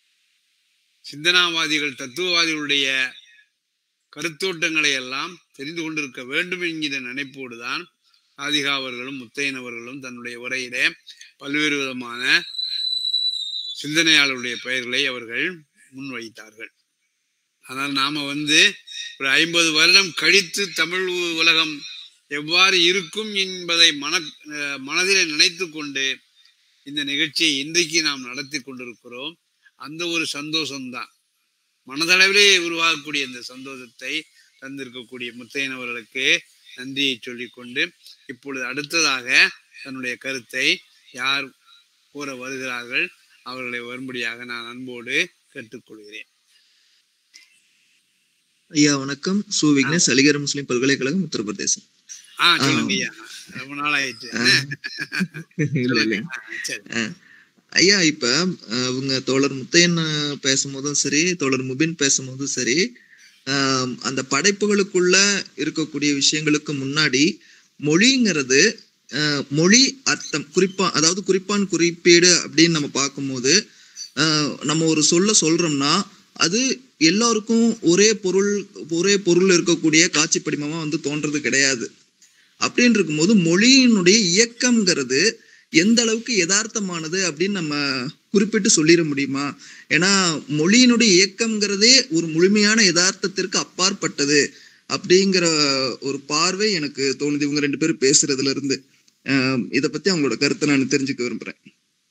சிந்தனாவாதிகள், தத்துவவாதிகளுடைய கருத்தோட்டங்களை எல்லாம் தெரிந்து கொண்டிருக்க வேண்டும் என்கிற நினைப்போடுதான் ஆதிகா அவர்களும் முத்தையன் அவர்களும் தன்னுடைய உரையிலே பல்வேறு விதமான சிந்தனையாளருடைய பெயர்களை அவர்கள் முன்வைத்தார்கள். ஆனால் நாம ஒரு 50 வருடம் கழித்து தமிழ் உலகம் எவ்வாறு இருக்கும் என்பதை மனதிலே நினைத்து கொண்டு இந்த நிகழ்ச்சியை இன்றைக்கு நாம் நடத்தி கொண்டிருக்கிறோம். அந்த ஒரு சந்தோஷம்தான், மனதளவிலே உருவாகக்கூடிய இந்த சந்தோஷத்தை தந்திருக்கக்கூடிய முத்தையன் அவர்களுக்கு நன்றியை சொல்லிக்கொண்டு இப்பொழுது அடுத்ததாக தன்னுடைய கருத்தை யார் கூற வருகிறார்கள் அவர்களை வரும்படியாக நான் அன்போடு கேட்டுக்கொள்கிறேன். ஐயா வணக்கம். சு விக்னேஷ், அலிகர் முஸ்லிம் பல்கலைக்கழகம், உத்தரப்பிரதேசம். சொல்லுங்க ஐயா, ரொம்ப நாள் ஆயிடுச்சு. இல்ல இல்ல சரி. ஐயா, இப்ப அவங்க தோழர் முத்தையன் பேசும்போதும் சரி, தோழர் முபின் பேசும்போதும் சரி, அந்த படைப்புகளுக்குள்ள இருக்கக்கூடிய விஷயங்களுக்கு முன்னாடி மொழிங்கிறது மொழி அர்த்தம் குறிப்பா, அதாவது குறிப்பான் குறிப்பீடு அப்படின்னு நம்ம பார்க்கும்போது நம்ம ஒரு சொல்றோம்னா அது எல்லாருக்கும் ஒரே பொருள் இருக்கக்கூடிய காட்சி படிமமா வந்து தோன்றது கிடையாது. அப்படின்னு இருக்கும்போது மொழியினுடைய இயக்கம்ங்கிறது எந்த அளவுக்கு யதார்த்தமானது அப்படின்னு நம்ம குறிப்பிட்டு சொல்லிட முடியுமா? ஏன்னா மொழியினுடைய இயக்கம்ங்கிறதே ஒரு முழுமையான யதார்த்தத்திற்கு அப்பாற்பட்டது அப்படிங்கிற ஒரு பார்வை எனக்கு தோணுது இவங்க 2 பேரும் பேசுறதுல இருந்து. இத பத்தி அவங்களோட கருத்தை நான் தெரிஞ்சுக்க விரும்புறேன்.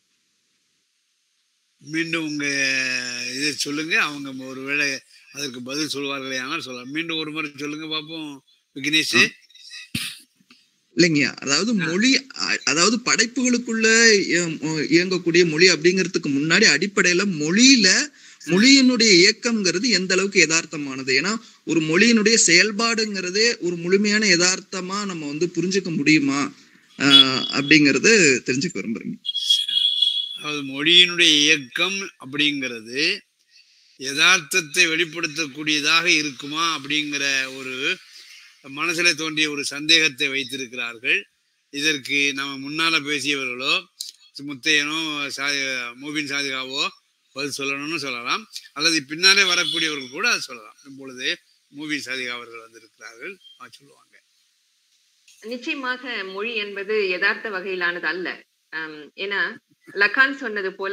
மீண்டும் உங்க இதை சொல்லுங்க. அவங்க ஒருவேளை அதற்கு பதில் சொல்வார்களே ஆனால் சொல்லலாம். மீண்டும் ஒரு முறை சொல்லுங்க பாப்போம் விக்னேஷ். இல்லைங்க, அதாவது மொழி, அதாவது படைப்புகளுக்குள்ள இயங்கக்கூடிய மொழி அப்படிங்கிறதுக்கு முன்னாடி அடிப்படையில மொழியினுடைய இயக்கம்ங்கிறது எந்த அளவுக்கு யதார்த்தமானது. ஏன்னா ஒரு மொழியினுடைய செயல்பாடுங்கிறதே ஒரு முழுமையான யதார்த்தமா நம்ம வந்து புரிஞ்சுக்க முடியுமா அப்படிங்கறது தெரிஞ்சுக்க விரும்புறீங்க. அதாவது மொழியினுடைய இயக்கம் அப்படிங்கிறது யதார்த்தத்தை வெளிப்படுத்தக்கூடியதாக இருக்குமா அப்படிங்கிற ஒரு மனசுல தோன்றிய ஒரு சந்தேகத்தை வைத்திருக்கிறார்கள். இதற்கு நம்ம முன்னால பேசியவர்களோ முத்தையனோ மூபின் சாதிகாவோ பதில் சொல்லணும்னு சொல்லலாம், அல்லது பின்னாலே வரக்கூடியவர்கள் கூட அது சொல்லலாம். இப்பொழுது மூபின் சாதிகா அவர்கள் வந்திருக்கிறார்கள், சொல்லுவாங்க. நிச்சயமாக மொழி என்பது யதார்த்த வகையிலானது அல்ல. ஏன்னா லகான் சொன்னது போல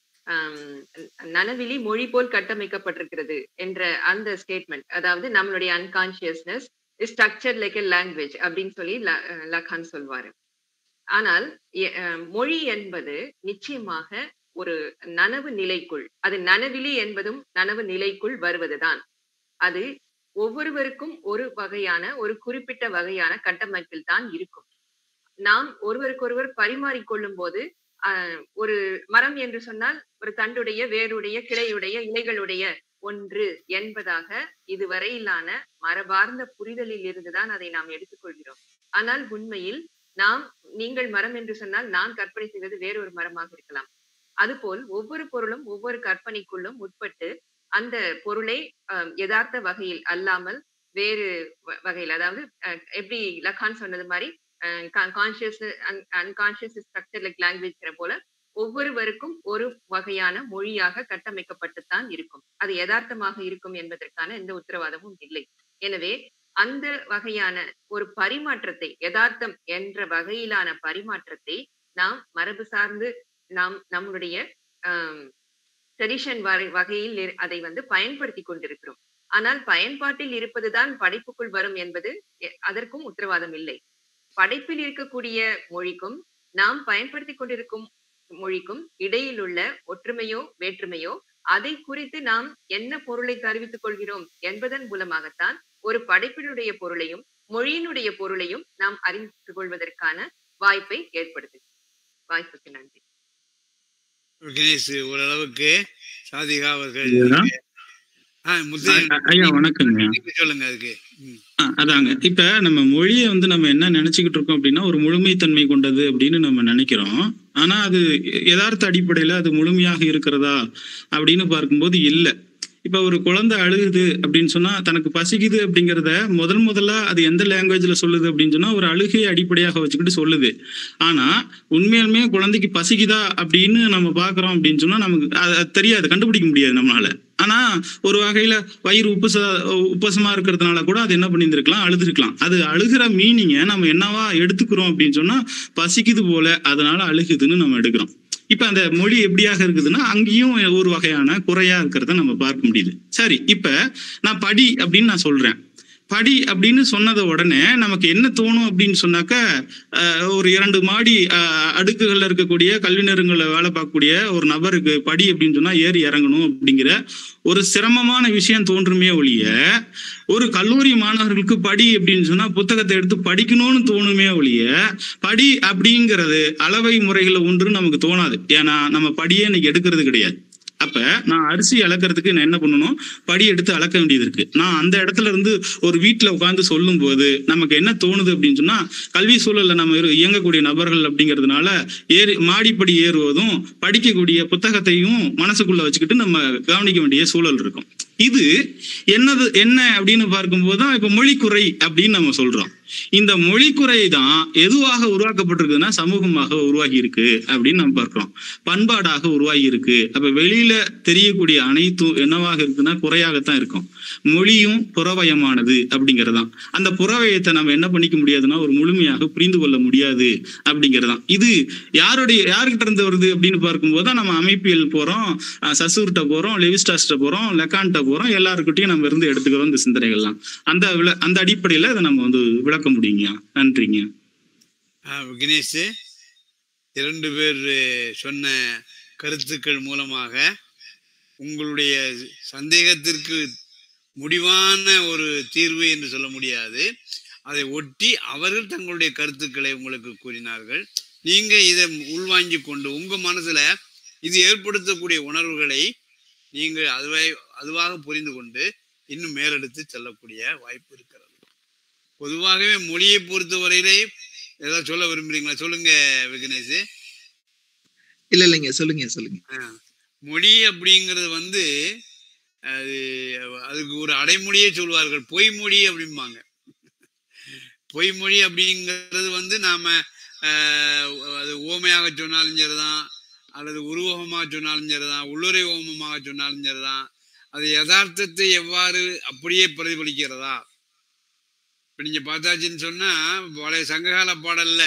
நனவிலி மொழி போல் கட்டமைக்கப்பட்டிருக்கிறது என்ற அந்த ஸ்டேட்மெண்ட், அதாவது நம்மளுடைய unconsciousness is structured like a language அப்படின்னு சொல்லி லகான் சொல்வாரு. ஆனால் மொழி என்பது நிச்சயமாக ஒரு நனவு நிலைக்குள், அது நனவிலி என்பதும் நனவு நிலைக்குள் வருவதுதான். அது ஒவ்வொருவருக்கும் ஒரு வகையான, ஒரு குறிப்பிட்ட வகையான கட்டமைப்பில் தான் இருக்கும். நாம் ஒருவருக்கொருவர் பரிமாறிக்கொள்ளும் போது ஒரு மரம் என்று சொன்னால் ஒரு தண்டுடைய, வேருடைய, கிளையுடைய, இலைகளுடைய ஒன்று என்பதாக இதுவரையிலான மரபார்ந்த புரிதலில் இருந்துதான் அதை நாம் எடுத்துக்கொள்கிறோம். ஆனால் உண்மையில் நீங்கள் மரம் என்று சொன்னால் நான் கற்பனை செய்வது வேறொரு மரமாக இருக்கலாம். அதுபோல் ஒவ்வொரு பொருளும் ஒவ்வொரு கற்பனைக்குள்ளும் உட்பட்டு அந்த பொருளை யதார்த்த வகையில் அல்லாமல் வேறு வகையில், அதாவது எப்படி லகான் சொன்னது மாதிரி conscious unconscious structure like language போல ஒவ்வொருவருக்கும் ஒரு வகையான மொழியாக கட்டமைக்கப்பட்டுத்தான் இருக்கும். அது யதார்த்தமாக இருக்கும் என்பதற்கான எந்த உத்தரவாதமும் இல்லை. எனவே அந்த வகையான ஒரு பரிமாற்றத்தை, யதார்த்தம் என்ற வகையிலான பரிமாற்றத்தை நாம் மரபு சார்ந்து நம்முடைய ட்ரெடிஷன் வகையில் அதை வந்து பயன்படுத்தி கொண்டிருக்கிறோம். ஆனால் பயன்பாட்டில் இருப்பதுதான் படைப்புக்குள் வரும் என்பது அதற்கும் உத்தரவாதம் இல்லை. படைப்பில் இருக்கக்கூடிய மொழிக்கும் நாம் பயன்படுத்தி கொண்டிருக்கும் மொழிக்கும் இடையில் உள்ள ஒற்றுமையோ வேற்றுமையோ அதை குறித்து நாம் என்ன பொருளை தெரிவித்துக் கொள்கிறோம் என்பதன் மூலமாகத்தான் ஒரு படைப்பினுடைய பொருளையும் மொழியினுடைய பொருளையும் நாம் அறிந்து கொள்வதற்கான வாய்ப்பை ஏற்படுத்தும். வாய்ப்புக்கு நன்றி. ஓரளவுக்கு சாதிகா அவர்கள் ஐயா வணக்கங்க. சொல்லுங்க. அதுக்கு அதாங்க, இப்ப நம்ம மொழியை வந்து நம்ம என்ன நினைச்சுக்கிட்டு இருக்கோம் அப்படின்னா ஒரு முழுமைத்தன்மை கொண்டது அப்படின்னு நம்ம நினைக்கிறோம். ஆனா அது யதார்த்த அடிப்படையில அது முழுமையாக இருக்கிறதா அப்படின்னு பார்க்கும்போது இல்லை. இப்ப ஒரு குழந்தை அழுகுது அப்படின்னு சொன்னா தனக்கு பசிக்குது அப்படிங்கிறத முதல்ல அது எந்த லாங்குவேஜ்ல சொல்லுது அப்படின்னு சொன்னா ஒரு அழுகையை அடிப்படையாக வச்சுக்கிட்டு சொல்லுது. ஆனா உண்மையாலுமே குழந்தைக்கு பசிக்குதா அப்படின்னு நம்ம பாக்குறோம் அப்படின்னு சொன்னா நமக்கு அது தெரியாது, கண்டுபிடிக்க முடியாது நம்மளால. ஆனா ஒரு வகையில வயிறு உப்பசமா இருக்கிறதுனால கூட அது என்ன பண்ணியிருந்திருக்கலாம், அழுதுருக்கலாம். அது அழுகிற மீனிங்கை நம்ம என்னவா எடுத்துக்கிறோம் அப்படின்னு சொன்னா பசிக்குது போல அதனால அழுகுதுன்னு நம்ம எடுக்கிறோம். இப்ப அந்த மொழி எப்படியாக இருக்குதுன்னா அங்கேயும் ஒரு வகையான குறையா இருக்கிறத நம்ம பார்க்க முடியுது. சரி, இப்ப நான் படி அப்படின்னு நான் சொல்றேன். படி அப்படின்னு சொன்னத உடனே நமக்கு என்ன தோணும் அப்படின்னு சொன்னாக்க ஒரு 2 மாடி அடுக்குகள்ல இருக்கக்கூடிய கல்வி நிறுவனங்களை வேலை பார்க்கக்கூடிய ஒரு நபருக்கு படி அப்படின்னு சொன்னா ஏறி இறங்கணும் அப்படிங்கிற ஒரு சிரமமான விஷயம் தோன்றுமே ஒழிய ஒரு கல்லூரி மாணவர்களுக்கு படி அப்படின்னு சொன்னா புத்தகத்தை எடுத்து படிக்கணும்னு தோணுமே ஒழிய படி அப்படிங்கிறது அளவை முறைகளை ஒன்று நமக்கு தோணாது. ஏன்னா நம்ம படியே இன்னைக்கு எடுக்கிறது கிடையாது. அப்ப நான் அரிசி அளக்கிறதுக்கு நான் என்ன பண்ணணும், படி எடுத்து அளக்க வேண்டியது இருக்கு. நான் அந்த இடத்துல இருந்து ஒரு வீட்டுல உட்கார்ந்து சொல்லும் போது நமக்கு என்ன தோணுது அப்படின்னு சொன்னா, கல்வி சூழல்ல நம்ம இயங்கக்கூடிய நபர்கள் அப்படிங்கிறதுனால மாடிப்படி ஏறுவதும் படிக்கக்கூடிய புத்தகத்தையும் மனசுக்குள்ள வச்சுக்கிட்டு நம்ம கவனிக்க வேண்டிய சூழல் இருக்கும். இது என்ன அப்படின்னு பார்க்கும்போது தான் இப்ப மொழிக்குறை அப்படின்னு நம்ம சொல்றோம். இந்த மொழிக்குறை தான் எதுவாக உருவாக்கப்பட்டிருக்குன்னா சமூகமாக உருவாகி இருக்கு அப்படின்னு நம்ம பார்க்கிறோம். பண்பாடாக உருவாகி இருக்கு. அப்ப வெளியில தெரியக்கூடிய அனைத்தும் என்னவாக இருக்குன்னா குறையாகத்தான் இருக்கும். மொழியும் புறவயமானது அப்படிங்கறதுதான். அந்த புறவயத்தை நம்ம என்ன பண்ணிக்க முடியாதுன்னா ஒரு முழுமையாக புரிந்து கொள்ள முடியாது அப்படிங்கறதுதான். இது யாருக்கிட்ட இருந்து வருது அப்படின்னு பார்க்கும்போது தான் நம்ம அமைப்பியல் போறோம், சசூர்கிட்ட போறோம், லெவிஸ்டாஸ்ட போறோம், லெக்கான்ட்ட போறோம், எல்லாருக்கிட்டையும் நம்ம இருந்து எடுத்துக்கிறோம் இந்த சிந்தனைகள்லாம். அந்த அடிப்படையில இதை நம்ம வந்து விளக்க முடியுங்க. நன்றிங்க. விக்னேஷ், 2 பேர் சொன்ன கருத்துக்கள் மூலமாக உங்களுடைய சந்தேகத்திற்கு முடிவான ஒரு தீர்வு என்று சொல்ல முடியாது. அதை ஒட்டி அவர்கள் தங்களுடைய கருத்துக்களை உங்களுக்கு கூறினார்கள். நீங்க இதை உள்வாங்கி கொண்டு உங்க மனசுல இது ஏற்படுத்தக்கூடிய உணர்வுகளை நீங்கள் அதுவாக புரிந்து கொண்டு இன்னும் மேலெடுத்து செல்லக்கூடிய வாய்ப்பு இருக்கிறது. பொதுவாகவே மொழியை பொறுத்தவரையிலே ஏதாவது சொல்ல விரும்புறீங்களா? சொல்லுங்க விக்னேஷ். இல்லைங்க, சொல்லுங்க. மொழி அப்படிங்கிறது வந்து அதுக்கு ஒரு அடைமொழியே சொல்வார்கள், பொய்மொழி அப்படிம்பாங்க. பொய்மொழி அப்படிங்கிறது வந்து நாம அது ஓமையாக சொன்னாலும் சரிதான், அல்லது உருவகமாக சொன்னாலும் சரிதான், உள்ளுரை ஓமமாக சொன்னாலும் சரிதான், அது யதார்த்தத்தை எவ்வாறு அப்படியே பிரதிபலிக்கிறதா? இப்ப நீங்க பார்த்தாச்சுன்னு சொன்னா பழைய சங்ககால பாடல்ல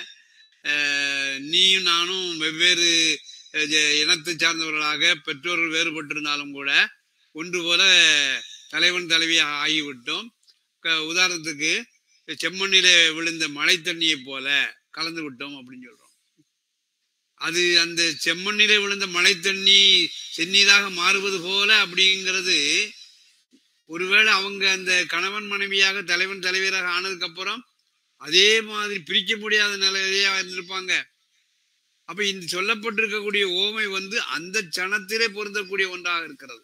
நீயும் நானும் வெவ்வேறு இனத்தை சார்ந்தவர்களாக பெற்றோர்கள் வேறுபட்டிருந்தாலும் கூட ஒன்று போல தலைவன் தலைவியாக ஆகிவிட்டோம். உதாரணத்துக்கு செம்மண்ணிலே விழுந்த மழை தண்ணியை போல கலந்து விட்டோம் அப்படின்னு சொல்றோம். அது அந்த செம்மண்ணிலே விழுந்த மழை தண்ணி செந்நீராக மாறுவது போல அப்படிங்கிறது ஒருவேளை அவங்க அந்த கணவன் மனைவியாக தலைவன் தலைவராக ஆனதுக்கு அப்புறம் அதே மாதிரி பிரிக்க முடியாத நிலையா இருந்திருப்பாங்க. அப்ப இந்த சொல்லப்பட்டிருக்கக்கூடிய ஓமை வந்து அந்த சனத்திலே பொருந்தக்கூடிய ஒன்றாக இருக்கிறது.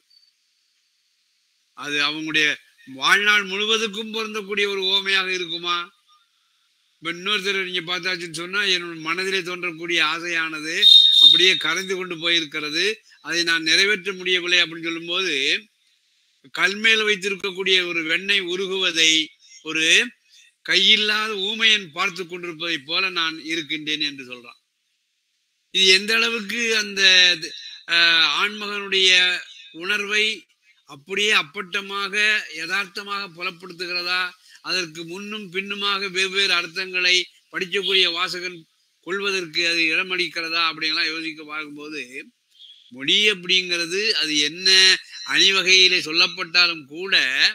அது அவங்களுடைய வாழ்நாள் முழுவதுக்கும் பொருந்தக்கூடிய ஒரு ஓமையாக இருக்குமா? இப்ப இன்னொருத்தர் நீங்க பார்த்தாச்சுன்னு சொன்னா, என்னோட மனதிலே தோன்றக்கூடிய ஆசையானது அப்படியே கரைந்து கொண்டு போயிருக்கிறது, அதை நான் நிறைவேற்ற முடியவில்லை அப்படின்னு சொல்லும் போது, கல்மேல் வைத்திருக்கக்கூடிய ஒரு வெண்ணெய் உருகுவதை ஒரு கையில்லாத ஊமையன் பார்த்து கொண்டிருப்பதை போல நான் இருக்கின்றேன் என்று சொல்றான். இது எந்த அளவுக்கு அந்த ஆண்மகனுடைய உணர்வை அப்படியே அப்பட்டமாக யதார்த்தமாக புலப்படுத்துகிறதா, அதற்கு முன்னும் பின்னுமாக வெவ்வேறு அர்த்தங்களை படிக்கக்கூடிய வாசகன் கொள்வதற்கு அது இடமளிக்கிறதா அப்படிங்கலாம் யோசிக்க பார்க்கும்போது, மொழி அப்படிங்கிறது அது என்ன அணிவகையிலே சொல்லப்பட்டாலும் கூட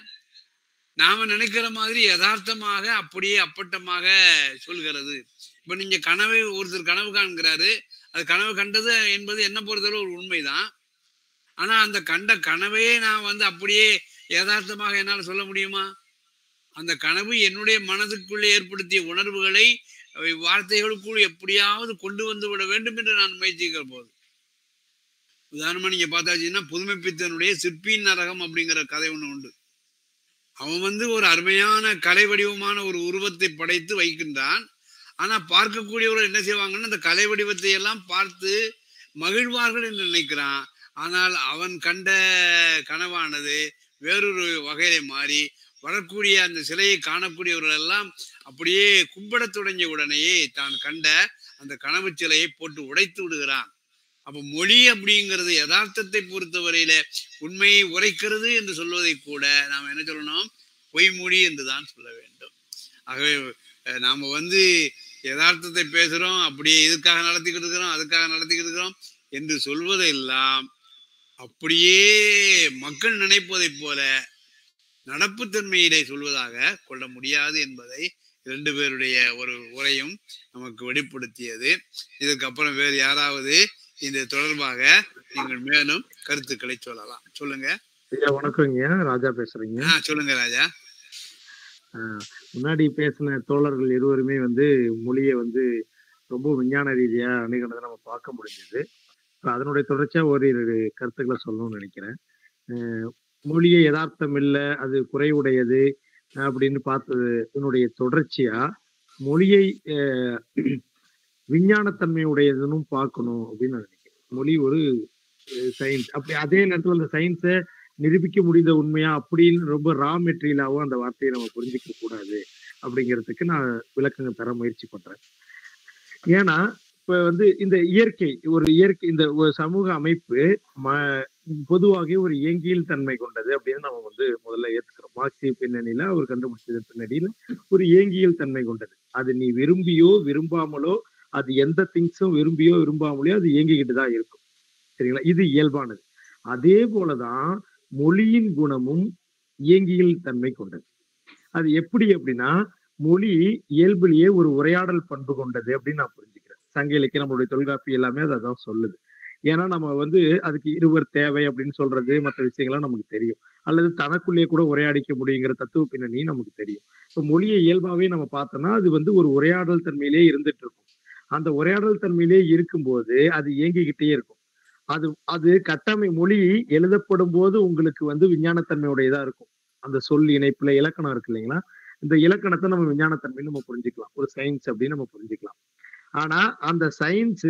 நாம நினைக்கிற மாதிரி யதார்த்தமாக அப்படியே அப்பட்டமாக சொல்கிறது. இப்ப நீங்க ஒருத்தர் கனவு காண்கிறாரு, அது கனவு கண்டது என்பது என்ன பொறுத்தவரை ஒரு உண்மைதான். ஆனா அந்த கண்ட கனவையே நான் வந்து அப்படியே யதார்த்தமாக என்னால் சொல்ல முடியுமா? அந்த கனவு என்னுடைய மனதுக்குள்ளே ஏற்படுத்திய உணர்வுகளை வார்த்தைகளுக்குள் எப்படியாவது கொண்டு வந்து விட வேண்டும் என்று நான் முயற்சிக்கிற போது, உதாரணமா நீங்க பார்த்தாச்சுன்னா புதுமைப்பித்தனுடைய சிற்பியின் நரகம் அப்படிங்கிற கதை ஒண்ணு உண்டு. அவன் வந்து ஒரு அருமையான கலை வடிவமான ஒரு உருவத்தை படைத்து வைக்கின்றான். ஆனா பார்க்கக்கூடியவர்கள் என்ன செய்வாங்கன்னா அந்த கலை வடிவத்தை எல்லாம் பார்த்து மகிழ்வார்கள் என்று நினைக்கிறான். ஆனால் அவன் கண்ட கனவானது வேறொரு வகையிலே மாறி வரக்கூடிய அந்த சிலையை காணக்கூடியவர்கள் எல்லாம் அப்படியே கும்பிடத் தொடங்கிய உடனேயே தான் கண்ட அந்த கனவு சிலையை போட்டு உடைத்து விடுகிறான். அப்ப மொழி அப்படிங்கிறது யதார்த்தத்தை பொறுத்தவரையில உண்மையை உரைக்கிறது என்று சொல்வதை கூட நாம் என்ன சொல்லணும், பொய்மொழி என்றுதான் சொல்ல வேண்டும். ஆகவே நாம வந்து யதார்த்தத்தை பேசுறோம், அப்படியே இதுக்காக நடத்திக்கிட்டு இருக்கிறோம், அதுக்காக நடத்திக்கிட்டு இருக்கிறோம் என்று சொல்வதெல்லாம் அப்படியே மக்கள் நினைப்பதை போல நடப்புத்தன்மையிலே சொல்வதாக கொள்ள முடியாது என்பதை 2 பேருடைய ஒரு உரையும் நமக்கு வெளிப்படுத்தியது. இதுக்கப்புறம் வேறு யாராவது இந்த தொடர்பாக நீங்கள் மேலும் கருத்துக்களை சொல்லலாம். சொல்லுங்க. ஐயா வணக்கங்க, ராஜா பேசுறீங்க. சொல்லுங்க ராஜா. முன்னாடி பேசின தோழர்கள் இருவருமே வந்து மொழியை வந்து ரொம்ப விஞ்ஞான ரீதியா அணுகினதை நம்ம பார்க்க முடிஞ்சது. இப்ப அதனுடைய தொடர்ச்சியா ஓரிரு கருத்துக்களை சொல்லணும்னு நினைக்கிறேன். மொழியை யதார்த்தம் இல்லை, அது குறைவுடையது அப்படின்னு பார்த்தது இதனுடைய தொடர்ச்சியா மொழியை விஞ்ஞானத்தன்மையுடையதுன்னு பார்க்கணும் அப்படின்னு நான் நினைக்கிறேன். மொழி ஒரு சயின்ஸ். அப்படி அதே நேரத்துல அந்த சயின்ஸை நிரூபிக்க முடிந்த உண்மையா அப்படின்னு ரொம்ப ரா மெட்டீரியலாவோ அந்த வார்த்தையை நம்ம புரிஞ்சுக்க கூடாது அப்படிங்கிறதுக்கு நான் விளக்கங்கள் தர முயற்சி பண்றேன். ஏன்னா இப்ப வந்து இந்த இயற்கை இந்த ஒரு சமூக அமைப்பு பொதுவாக ஒரு இயங்கியல் தன்மை கொண்டது அப்படின்னு நம்ம வந்து முதல்ல ஏத்துக்கிறோம். மார்க்சிய பின்னணியில அவர் கண்டுபிடிச்சது பின்னணியில ஒரு இயங்கியல் தன்மை கொண்டது. அது நீ விரும்பியோ விரும்பாமலோ, அது எந்த திங்ஸும் விரும்பியோ விரும்பாமலையோ அது இயங்கிக்கிட்டு தான் இருக்கும். சரிங்களா? இது இயல்பானது. அதே போலதான் மொழியின் குணமும் இயங்கியல் தன்மை கொண்டது. அது எப்படி அப்படின்னா, மொழி இயல்பிலேயே ஒரு உரையாடல் பண்பு கொண்டது அப்படின்னு நான் புரிஞ்சுக்கிறேன். சங்க இலக்கியம் நம்மளுடைய தொல்காப்பி எல்லாமே அதான் சொல்லுது. ஏன்னா நம்ம வந்து அதுக்கு இருவர் தேவை அப்படின்னு சொல்றது மற்ற விஷயங்கள்லாம் நமக்கு தெரியும். அல்லது தனக்குள்ளேயே கூட உரையாடிக்க முடியுங்கிற தத்துவ பின்னணி நமக்கு தெரியும். இப்போ மொழியை இயல்பாவே நம்ம பார்த்தோம்னா அது வந்து ஒரு உரையாடல் தன்மையிலே இருந்துட்டு இருக்கும். அந்த உரையாடல் தன்மையிலே இருக்கும்போது அது இயங்கிக்கிட்டே இருக்கும். அது மொழி எழுதப்படும் போது உங்களுக்கு வந்து விஞ்ஞானத்தன்மையுடையதா இருக்கும். அந்த சொல் இணைப்புல இலக்கணம் இருக்கு இல்லைங்களா? இந்த இலக்கணத்தை நம்ம விஞ்ஞானத்தன்மைன்னு நம்ம புரிஞ்சுக்கலாம், ஒரு சயின்ஸ் அப்படின்னு நம்ம புரிஞ்சுக்கலாம். ஆனா அந்த சயின்ஸ்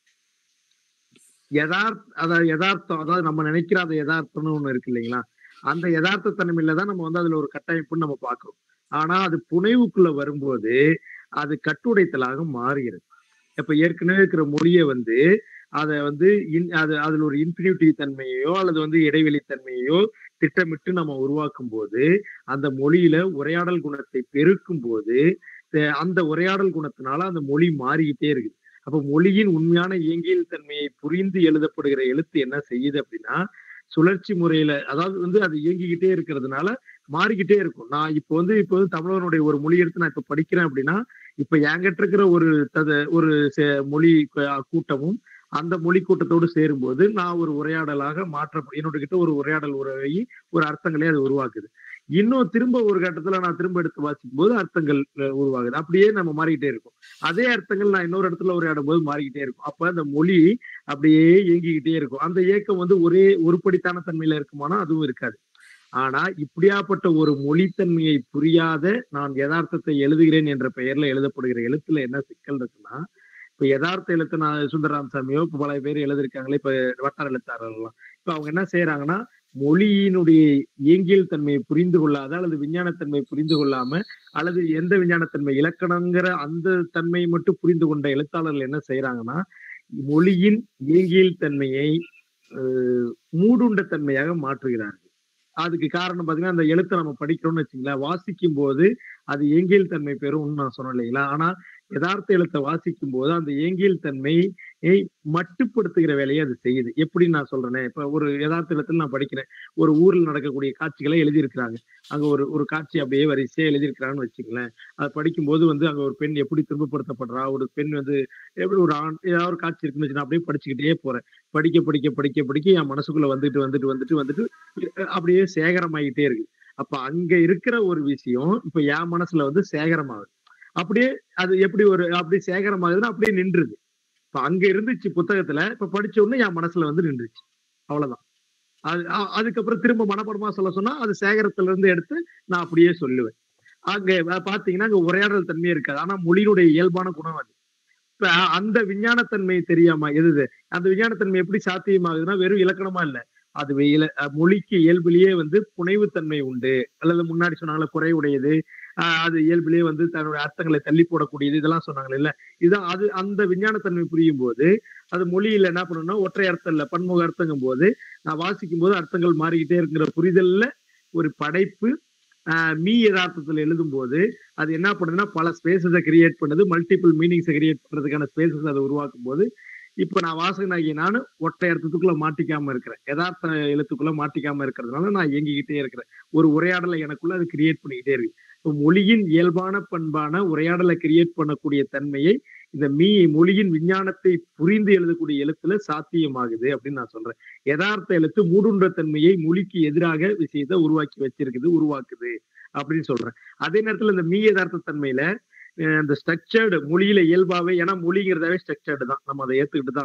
யதார்த்தம், அதாவது நம்ம நினைக்கிற அந்த யதார்த்தம்னு ஒண்ணு இருக்கு இல்லைங்களா? அந்த யதார்த்த தன்மையில தான் நம்ம வந்து அதுல ஒரு கட்டமைப்புன்னு நம்ம பாக்குறோம். ஆனா அது புனைவுக்குள்ள வரும்போது அது கட்டுடைத்தலாக மாறுகிறது. இப்ப ஏற்கனவே இருக்கிற மொழியை வந்து அதை வந்து அதுல ஒரு இன்ஃபினிட்டி தன்மையோ அல்லது வந்து இடைவெளி தன்மையோ திட்டமிட்டு நம்ம உருவாக்கும் போது அந்த மொழியில உரையாடல் குணத்தை பெருக்கும் போது அந்த உரையாடல் குணத்தினால அந்த மொழி மாறிக்கிட்டே இருக்குது. அப்ப மொழியின் உண்மையான இயங்கியல் தன்மையை புரிந்து எழுதப்படுகிற எழுத்து என்ன செய்யுது அப்படின்னா, சுழற்சி முறையில, அதாவது வந்து அது இயங்கிக்கிட்டே இருக்கிறதுனால மாறிக்கிட்டே இருக்கும். நான் இப்போ வந்து தமிழனுடைய ஒரு மொழி எடுத்து நான் இப்ப படிக்கிறேன் அப்படின்னா, இப்ப என்கிட்ட இருக்கிற ஒரு மொழி கூட்டமும் அந்த மொழி கூட்டத்தோடு சேரும்போது நான் ஒரு உரையாடலாக என்னோட கிட்ட ஒரு உரையாடல் உறவை ஒரு அர்த்தங்களே அது உருவாக்குது. இன்னும் திரும்ப ஒரு கட்டத்துல நான் திரும்ப எடுத்து வாசிக்கும் போது அர்த்தங்கள் உருவாகுது. அப்படியே நம்ம மாறிக்கிட்டே இருக்கும். அதே அர்த்தங்கள் நான் இன்னொரு இடத்துல உரையாடும் போது மாறிக்கிட்டே இருக்கும். அப்ப அந்த மொழி அப்படியே இயங்கிக்கிட்டே இருக்கும். அந்த இயக்கம் வந்து ஒரே ஒருபடித்தான தன்மையில இருக்குமானா அதுவும் இருக்காது. ஆனா இப்படியாப்பட்ட ஒரு மொழித்தன்மையை புரியாத நான் யதார்த்தத்தை எழுதுகிறேன் என்ற பெயர்ல எழுதப்படுகிற எழுத்துல என்ன சிக்கல் இருக்குன்னா, இப்ப யதார்த்த எழுத்து நான் சுந்தரராமசாமியோ இப்ப பல பேர் எழுதிருக்காங்களே, இப்ப வட்டார எழுத்தாளர்கள்லாம் இப்ப அவங்க என்ன செய்யறாங்கன்னா, மொழியினுடைய இயங்கியல் தன்மையை புரிந்து கொள்ளாத அல்லது விஞ்ஞானத்தன்மை புரிந்து கொள்ளாம அல்லது எந்த விஞ்ஞானத்தன்மை இலக்கணங்கிற அந்த தன்மையை மட்டும் புரிந்து கொண்ட எழுத்தாளர்கள் என்ன செய்யறாங்கன்னா, மொழியின் இயங்கியல் தன்மையை மூடுண்ட தன்மையாக மாற்றுகிறார்கள். அதுக்கு காரணம் பாத்தீங்கன்னா, அந்த எழுத்தை நம்ம படிக்கிறோம்னு வச்சுங்களேன், வாசிக்கும் போது அது இயங்கியல் தன்மை பெறும்னு நான் சொன்னேன் இல்லைங்களா? ஆனா யதார்த்த எழுத்தை வாசிக்கும் போது அந்த இயங்கியல் தன்மையை மட்டுப்படுத்துகிற வேலையை அது செய்யுது. எப்படி நான் சொல்றேனே, இப்ப ஒரு யதார்த்த எழுத்துல நான் படிக்கிறேன், ஒரு ஊர்ல நடக்கக்கூடிய காட்சிகளை எழுதியிருக்கிறாங்க. அங்க ஒரு காட்சி அப்படியே வரிசையா எழுதியிருக்கிறான்னு வச்சுங்களேன். அதை படிக்கும்போது வந்து அங்க ஒரு பெண் எப்படி துன்பப்படுத்தப்படுறா, ஒரு பெண் வந்து எப்படி ஒரு ஆண், ஏதாவது ஒரு காட்சி இருக்குன்னு வச்சு நான் அப்படியே படிச்சுக்கிட்டே போறேன். படிக்க படிக்க படிக்க படிக்க என் மனசுக்குள்ள வந்துட்டு அப்படியே சேகரமாயிட்டே இருக்கு. அப்ப அங்க இருக்கிற ஒரு விஷயம் இப்ப என் மனசுல வந்து சேகரமாகுது. அப்படியே அது அப்படி சேகரமாகுதுன்னா அப்படியே நின்றுது. இப்ப அங்க இருந்துச்சு புத்தகத்துல, இப்ப படிச்ச உடனே என் மனசுல வந்து நின்றுச்சு. அவ்வளவுதான். அதுக்கப்புறம் திரும்ப மனப்பாடமா சொல்ல சொன்னா அது சேகரத்துல இருந்து எடுத்து நான் அப்படியே சொல்லுவேன். அங்க பாத்தீங்கன்னா அங்க உரையாடல் தன்மையே இருக்காது. ஆனா மொழியினுடைய இயல்பான குணம் அது. இப்ப அந்த விஞ்ஞானத்தன்மை தெரியாம அந்த விஞ்ஞானத்தன்மை எப்படி சாத்தியமாகுதுன்னா வெறும் இலக்கணமா இல்ல, அது மொழிக்கு இயல்பிலேயே வந்து புனைவுத்தன்மை உண்டு, அல்லது முன்னாடி சொன்னாங்களே குறைவுடையது, அது இயல்பிலேயே வந்து தன்னுடைய அர்த்தங்களை தள்ளி போடக்கூடியது, இதெல்லாம் சொன்னாங்க இல்ல. இதான் அது அந்த விஞ்ஞானத்தன்மை புரியும் போது அது மொழியில என்ன பண்ணணும்னா ஒற்றை அர்த்தம் இல்ல பன்முக அர்த்தங்கும் போது நான் வாசிக்கும் போது அர்த்தங்கள் மாறிக்கிட்டே இருக்கிற புரிதல்ல ஒரு படைப்பு யதார்த்தத்துல எழுதும் போது அது என்ன பண்ணுதுன்னா பல ஸ்பேசஸை கிரியேட் பண்ணுது, மல்டிபிள் மீனிங்ஸை கிரியேட் பண்றதுக்கான ஸ்பேசஸ் அதை உருவாக்கும் போது இப்ப நான் வாசகனாகி நானும் ஒற்றை அர்த்தத்துக்குள்ள மாட்டிக்காம இருக்கிறேன், யதார்த்த எழுத்துக்குள்ள மாட்டிக்காம இருக்கிறதுனால நான் இயங்கிக்கிட்டே இருக்கிறேன். ஒரு உரையாடலை எனக்குள்ள அது கிரியேட் பண்ணிக்கிட்டே இருக்கு. மொழியின் இயல்பான பண்பான உரையாடலை கிரியேட் பண்ணக்கூடிய தன்மையை இந்த மொழியின் விஞ்ஞானத்தை புரிந்து எழுதக்கூடிய எழுத்துல சாத்தியமாகுது அப்படின்னு நான் சொல்றேன். யதார்த்த எழுத்து மூடுன்ற தன்மையை மொழிக்கு எதிராக விஷயத்தை உருவாக்குது அப்படின்னு சொல்றேன். அதே நேரத்துல இந்த யதார்த்த தன்மையில இந்த ஸ்ட்ரக்சர்டு மொழியில இயல்பாவே, ஏன்னா மொழிங்கிறதாவே ஸ்ட்ரக்சர்டு தான், நம்ம அதை ஏத்துக்கிட்டு தான் ஆகணும்.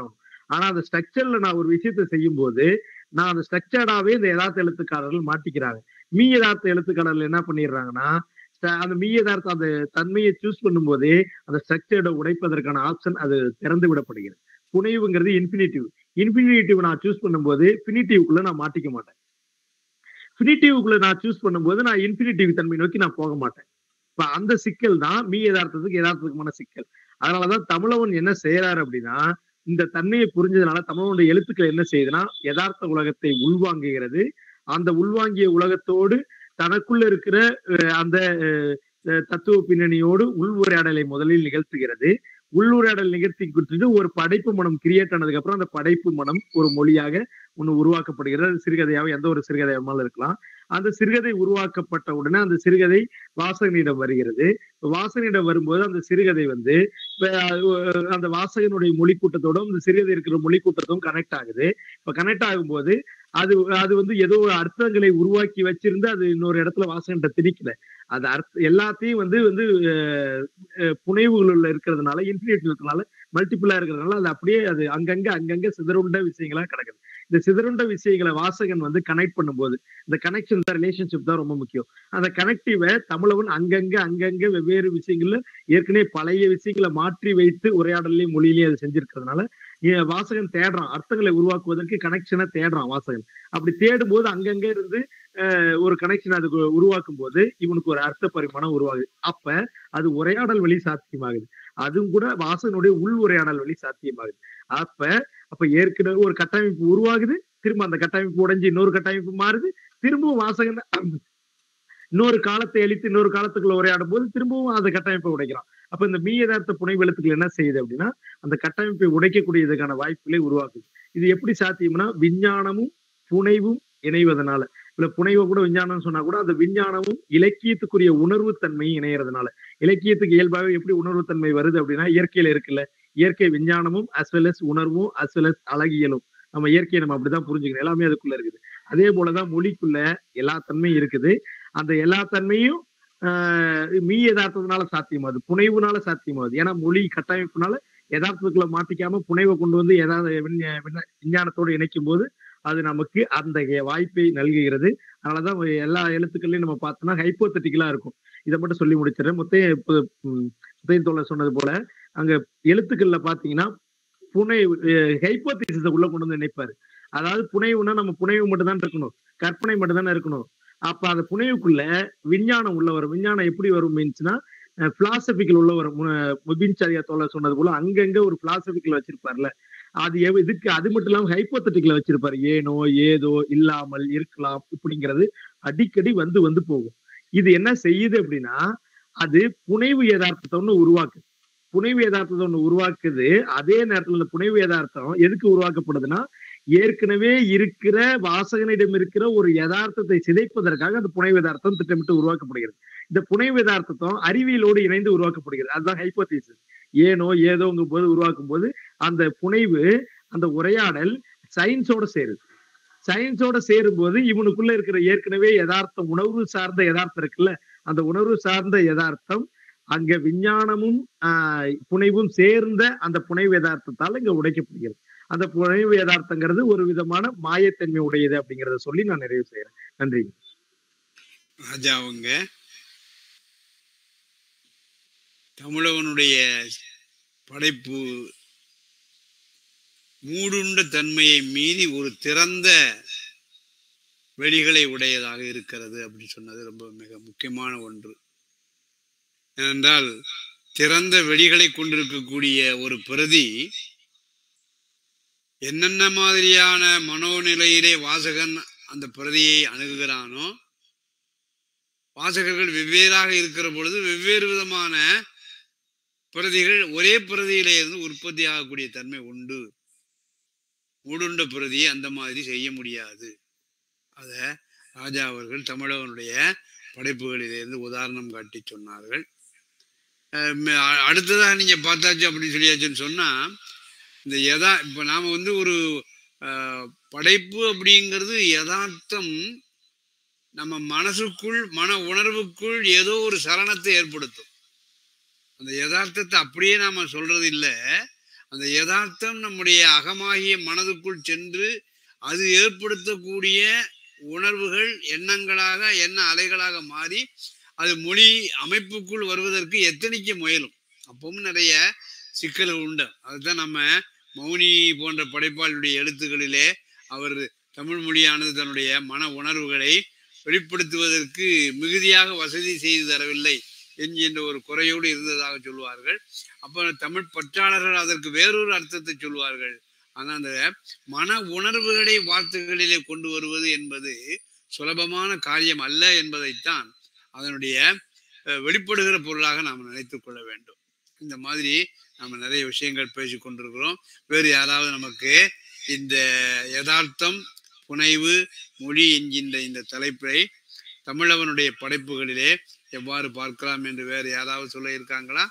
ஆனா அந்த ஸ்ட்ரக்சர்ல நான் ஒரு விஷயத்தை செய்யும் போது நான் அந்த ஸ்ட்ரக்சர்டாவே இந்த யதார்த்த எழுத்துக்காரர்கள் மாட்டிக்கிறாங்க. மீ யதார்த்த எழுத்துக்காரர்கள் என்ன பண்ணிடுறாங்கன்னா அந்த மீ யதார்த்த அந்த தன்மையை சூஸ் பண்ணும் போதே அந்த ஸ்ட்ரக்சர்டை உடைப்பதற்கான ஆப்ஷன் அது திறந்து விடப்படுகிறது. புனைவுங்கிறது இன்ஃபினிட்டிவ். இன்ஃபினிட்டிவ் நான் சூஸ் பண்ணும்போது பினிட்டிவ்க்குள்ள நான் மாட்டிக்க மாட்டேன். பினிட்டிவ்க்குள்ள நான் சூஸ் பண்ணும்போது நான் இன்ஃபினிட்டிவ் தன்மை நோக்கி நான் போக மாட்டேன். இப்ப அந்த சிக்கல் தான் மீ யதார்த்தத்துக்குமான சிக்கல். அதனாலதான் தமிழவன் என்ன செய்யறாரு அப்படின்னா இந்த தன்மையை புரிஞ்சதுனால தமிழனுடைய எழுத்துக்கள் என்ன செய்யுதுன்னா யதார்த்த உலகத்தை உள்வாங்குகிறது. அந்த உள்வாங்கிய உலகத்தோடு தனக்குள்ள இருக்கிற அந்த தத்துவ பின்னணியோடு உள்உரையாடலை முதலில் நிகழ்த்துகிறது. உள்ளுரையாடல் நிகழ்த்தி கொடுத்துட்டு ஒரு படைப்பு மனம் கிரியேட் ஆனதுக்கு அப்புறம் அந்த படைப்பு மனம் ஒரு மொழியாக ஒண்ணு உருவாக்கப்படுகிறது. சிறுகதையாக எந்த ஒரு சிறுகதையாலும் இருக்கலாம். அந்த சிறுகதை உருவாக்கப்பட்ட உடனே அந்த சிறுகதை வாசகனிடம் வருகிறது. வாசகனிடம் வரும்போது அந்த சிறுகதை வந்து அந்த வாசகனுடைய மொழி கூட்டத்தோடும் அந்த சிறுகதை இருக்கிற மொழி கூட்டத்தோடும் கனெக்ட் ஆகுது. இப்ப கனெக்ட் ஆகும்போது அது அது வந்து ஏதோ ஒரு அர்த்தங்களை உருவாக்கி வச்சிருந்து அது இன்னொரு இடத்துல வாசகன்ட்ட திணிக்கல. அது எல்லாத்தையும் வந்து வந்து புனைவுகள் இருக்கிறதுனால இன்ஃபினிட் இருக்கிறதுனால மல்டிபிளா இருக்கிறதுனால அது அப்படியே அது அங்கங்க சிதறுண்ட விஷயங்களா கிடக்குது. இந்த சிதறுண்ட விஷயங்களை வாசகன் வந்து கனெக்ட் பண்ணும்போது இந்த கனெக்ஷன் தான் ரிலேஷன்ஷிப் தான் ரொம்ப முக்கியம். அந்த கனெக்டிவை தமிழவன் அங்கங்க வெவ்வேறு விஷயங்கள்ல ஏற்கனவே பழைய விஷயங்களை மாற்றி வைத்து உரையாடலையும் மொழியிலையும் அது செஞ்சிருக்கிறதுனால வாசகன் தேடுறான். அர்த்தங்களை உருவாக்குவதற்கு கனெக்ஷனை தேடுறான் வாசகன். அப்படி தேடும் போது அங்கங்க இருந்து ஒரு கனெக்ஷன் அதுக்கு உருவாக்கும் போது இவனுக்கு ஒரு அர்த்த பரிமாணம் உருவாகுது. அப்ப அது உரையாடல் வழி சாத்தியமாகுது. அதுவும் கூட வாசகனுடைய உள் உரையாடல் வழி சாத்தியமாகுது. அப்ப ஏற்கனவே ஒரு கட்டமைப்பு உருவாகுது. திரும்ப அந்த கட்டமைப்பு உடைஞ்சு இன்னொரு கட்டமைப்பு மாறுது. திரும்பவும் வாசகன் இன்னொரு காலத்தை அழித்து இன்னொரு காலத்துக்குள்ள உரையாடும் போது திரும்பவும் அந்த கட்டமைப்பை உடைக்கிறான். அப்ப இந்த மீ யதார்த்த புனைவு எழுத்துக்கள் என்ன செய்யுது அப்படின்னா அந்த கட்டமைப்பை உடைக்கக்கூடியதுக்கான வாய்ப்புகளை உருவாக்குது. இது எப்படி சாத்தியம்னா விஞ்ஞானமும் புனைவும் இணைவதனால. இல்ல புனைவை கூட விஞ்ஞானம் சொன்னா கூட அந்த விஞ்ஞானமும் இலக்கியத்துக்குரிய உணர்வு தன்மையும் இணையறதுனால. இலக்கியத்துக்கு இயல்பாகவே எப்படி உணர்வு தன்மை வருது அப்படின்னா இயற்கையில இருக்குல்ல. இயற்கை விஞ்ஞானமும் அஸ் வெல் அஸ் உணர்வும் அஸ் வெல் அஸ் அழகியலும். நம்ம இயற்கையை நம்ம அப்படிதான் புரிஞ்சுக்கணும். எல்லாமே அதுக்குள்ள இருக்குது. அதே போலதான் மொழிக்குள்ள எல்லா தன்மையும் இருக்குது. அந்த எல்லா தன்மையும் மீ யதார்த்தத்தினால சாத்தியமாகுது. புனைவுனால சாத்தியமாகுது. ஏன்னா மொழி கட்டமைப்புனால யதார்த்தத்துக்குள்ள மாட்டிக்காம புனைவை கொண்டு வந்து விஞ்ஞானத்தோடு இணைக்கும் போது அது நமக்கு அந்த வாய்ப்பை நல்குகிறது. அதனாலதான் எல்லா எழுத்துக்கள்லையும் நம்ம பார்த்தோம்னா ஹைப்போதெட்டிக்கலா இருக்கும். இதை மட்டும் சொல்லி முடிச்சிடறேன். முத்தையன் தோழர் சொன்னது போல அங்க எழுத்துக்கள்ல பாத்தீங்கன்னா புனைவு ஹைப்போதீசிஸை உள்ள கொண்டு வந்து நினைப்பாரு. அதாவது புனைவுனா நம்ம புனைவு மட்டும் தான் இருக்கணும், கற்பனை மட்டும் தானே இருக்கணும். அப்ப அந்த புனைவுக்குள்ள விஞ்ஞானம் உள்ள வரும். விஞ்ஞானம் எப்படி வரும் மீன்ஸ்னா பிலாசபிக்கல் உள்ள வரும். முபின்சாரியா தோழர் சொன்னது போல அங்கங்க ஒரு பிலாசபிக்கல் வச்சிருப்பார்ல. அது இதுக்கு அது மட்டும் இல்லாம ஹைப்போதெட்டிக்கல வச்சிருப்பாரு. ஏனோ ஏதோ இல்லாமல் இருக்கலாம் இப்படிங்கிறது அடிக்கடி வந்து வந்து போகும். இது என்ன செய்யுது அப்படின்னா அது புனைவு யதார்த்தத்தை ஒண்ணு உருவாக்குது. புனைவு யதார்த்தத்தை ஒண்ணு உருவாக்குது. அதே நேரத்துல இந்த புனைவு யதார்த்தம் எதுக்கு உருவாக்கப்படுதுன்னா ஏற்கனவே இருக்கிற வாசகனிடம் இருக்கிற ஒரு யதார்த்தத்தை சிதைப்பதற்காக அந்த புனைவு யதார்த்தம் திட்டமிட்டு உருவாக்கப்படுகிறது. இந்த புனைவு யதார்த்தம் அறிவியலோடு இணைந்து உருவாக்கப்படுகிறது. அதுதான் ஹைப்போதீசிஸ். ஏனோ ஏதோங்கும் போது உருவாக்கும் போது அந்த புனைவு அந்த உரையாடல் சயின்ஸோட சேருது. சயின்ஸோட சேரும் போது இவனுக்குள்ள இருக்கிற ஏற்கனவே யதார்த்தம் உணர்வு சார்ந்த யதார்த்தம் இருக்குல்ல, அந்த உணர்வு சார்ந்த யதார்த்தம் அங்க விஞ்ஞானமும் புனைவும் சேர்ந்த அந்த புனைவு யதார்த்தத்தால் இங்க உடைக்கப்படுகிறது. அந்த புனைவு யதார்த்தங்கிறது ஒரு விதமான மாயத்தன்மை உடையது அப்படிங்கறத சொல்லி நான் நிறைவு செய்யறேன். நன்றி. ராஜாவுங்க தமிழவனுடைய படைப்பு மூடுண்ட தன்மையை மீறி ஒரு திறந்த வெளிகளை உடையதாக இருக்கிறது அப்படின்னு சொன்னது ரொம்ப மிக முக்கியமான ஒன்று. ஏனென்றால் திறந்த வெளிகளை கொண்டிருக்கக்கூடிய ஒரு பிரதி என்னென்ன மாதிரியான மனோநிலையிலே வாசகன் அந்த பிரதியை அணுகுகிறானோ, வாசகர்கள் வெவ்வேறாக இருக்கிற பொழுது வெவ்வேறு விதமான பிரதிகள் ஒரே பிரதியிலே இருந்து உற்பத்தி ஆகக்கூடிய தன்மை உண்டு. மூடுண்ட பிரதியை அந்த மாதிரி செய்ய முடியாது. அத ராஜா அவர்கள் தமிழவனுடைய படைப்புகளிலிருந்து உதாரணம் காட்டி சொன்னார்கள். அடுத்ததாக நீங்க பார்த்தாச்சு அப்படின்னு சொல்லியாச்சுன்னு சொன்னா இந்த இப்ப நாம வந்து ஒரு படைப்பு அப்படிங்கிறது யதார்த்தம் நம்ம மனசுக்குள் மன உணர்வுக்குள் ஏதோ ஒரு சலனத்தை ஏற்படுத்தும். அந்த யதார்த்தத்தை அப்படியே நாம சொல்றது இல்லை, அந்த யதார்த்தம் நம்முடைய அகமாகிய மனதுக்குள் சென்று அது ஏற்படுத்தக்கூடிய உணர்வுகள் எண்ணங்களாக எண்ண அலைகளாக மாறி அது மொழி அமைப்புக்குள் வருவதற்கு எத்தனைக்கு முயலும். அப்பவும் நிறைய சிக்கல்கள் உண்டு. அதுதான் நம்ம மௌனி போன்ற படைப்பாளியுடைய எழுத்துக்களிலே அவர் தமிழ் மொழியானது தன்னுடைய மன உணர்வுகளை வெளிப்படுத்துவதற்கு மிகுதியாக வசதி செய்து தரவில்லை என்கின்ற ஒரு குறையோடு இருந்ததாக சொல்வார்கள். அப்ப தமிழ் பற்றாளர்கள் அதற்கு வேறொரு அர்த்தத்தை சொல்வார்கள். ஆனா அந்த மன உணர்வுகளை வார்த்தைகளிலே கொண்டு வருவது என்பது சுலபமான காரியம் அல்ல என்பதைத்தான் அதனுடைய வெளிப்படுகிற பொருளாக நாம் நினைத்துக் கொள்ள வேண்டும். இந்த மாதிரி நம்ம நிறைய விஷயங்கள் பேசிக் கொண்டிருக்கிறோம். வேறு யாராவது நமக்கு இந்த யதார்த்தம் புனைவு மொழி என்கின்ற இந்த தலைப்பை தமிழவனுடைய படைப்புகளிலே எவ்வாறு பார்க்கலாம் என்று வேறு யாராவது சொல்ல இருக்காங்களா?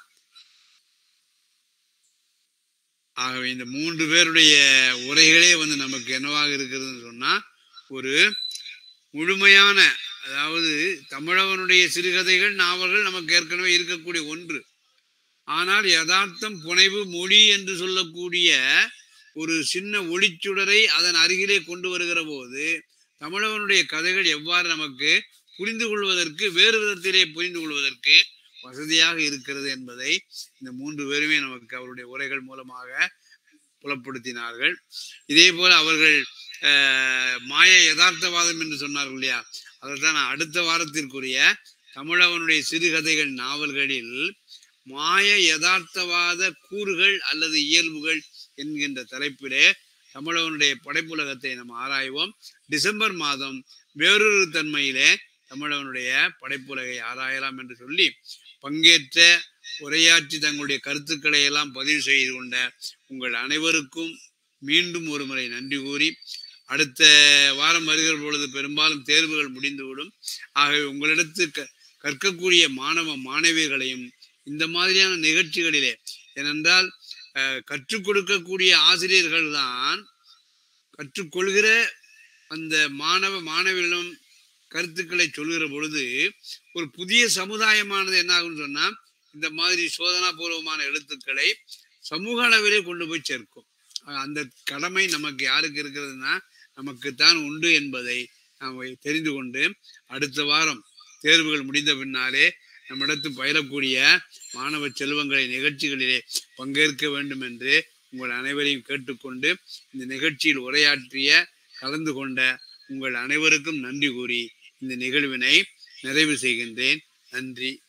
ஆகவே இந்த 3 பேருடைய உரைகளே நமக்கு என்னவாக இருக்கிறதுன்னு சொன்னா ஒரு முழுமையான, அதாவது தமிழவனுடைய சிறுகதைகள் நாவல்கள் நமக்கு ஏற்கனவே இருக்கக்கூடிய ஒன்று. ஆனால் யதார்த்தம் புனைவு மொழி என்று சொல்லக்கூடிய ஒரு சின்ன ஒளிச்சுடரை அதன் அருகிலே கொண்டு வருகிற போது தமிழவனுடைய கதைகள் எவ்வாறு நமக்கு புரிந்து கொள்வதற்கு வேறு விதத்திலே புரிந்து கொள்வதற்கு வசதியாக இருக்கிறது என்பதை இந்த 3 பேருமே நமக்கு அவருடைய உரைகள் மூலமாக புலப்படுத்தினார்கள். இதே போல அவர்கள் மாய யதார்த்தவாதம் என்று சொன்னார்கள் இல்லையா, அதைத்தான் நான் அடுத்த வாரத்திற்குரிய தமிழவனுடைய சிறுகதைகள் நாவல்களில் மாய யதார்த்தவாத கூறுகள் அல்லது இயல்புகள் என்கின்ற தலைப்பிலே தமிழவனுடைய படைப்புலகத்தை நாம் ஆராய்வோம். டிசம்பர் மாதம் வேறொரு தன்மையிலே தமிழவனுடைய படைப்புலகை ஆராயலாம் என்று சொல்லி பங்கேற்ற உரையாற்றி தங்களுடைய கருத்துக்களை எல்லாம் பதிவு செய்து கொண்ட உங்கள் அனைவருக்கும் மீண்டும் ஒரு முறை நன்றி கூறி, அடுத்த வாரம் வருகிற பொழுது பெரும்பாலும் தேர்வுகள் முடிந்துவிடும். ஆகவே உங்களிடத்து கற்கக்கூடிய மாணவ மாணவியர்களையும் இந்த மாதிரியான நிகழ்ச்சிகளிலே, ஏனென்றால் கற்றுக் கொடுக்கக்கூடிய ஆசிரியர்கள் தான் கற்றுக்கொள்கிற அந்த மாணவ மாணவிகளிடம் கருத்துக்களை சொல்கிற பொழுது ஒரு புதிய சமுதாயமானது என்ன ஆகும்னு சொன்னா இந்த மாதிரி சோதனா பூர்வமான எழுத்துக்களை சமூக அளவிலே கொண்டு போய் சேர்க்கும். அந்த கடமை நமக்கு யாருக்கு இருக்கிறதுனா நமக்குத்தான் உண்டு என்பதை நாம் தெரிந்து கொண்டு அடுத்த வாரம் தேர்வுகள் முடிந்த பின்னாலே நம்மிடத்து பயிலக்கூடிய மாணவ செல்வங்களை நிகழ்ச்சிகளிலே பங்கேற்க வேண்டும் என்று உங்கள் அனைவரையும் கேட்டுக்கொண்டு இந்த நிகழ்ச்சியில் உரையாற்றிய கலந்து கொண்ட உங்கள் அனைவருக்கும் நன்றி கூறி இந்த நிகழ்வினை நிறைவு செய்கின்றேன். நன்றி.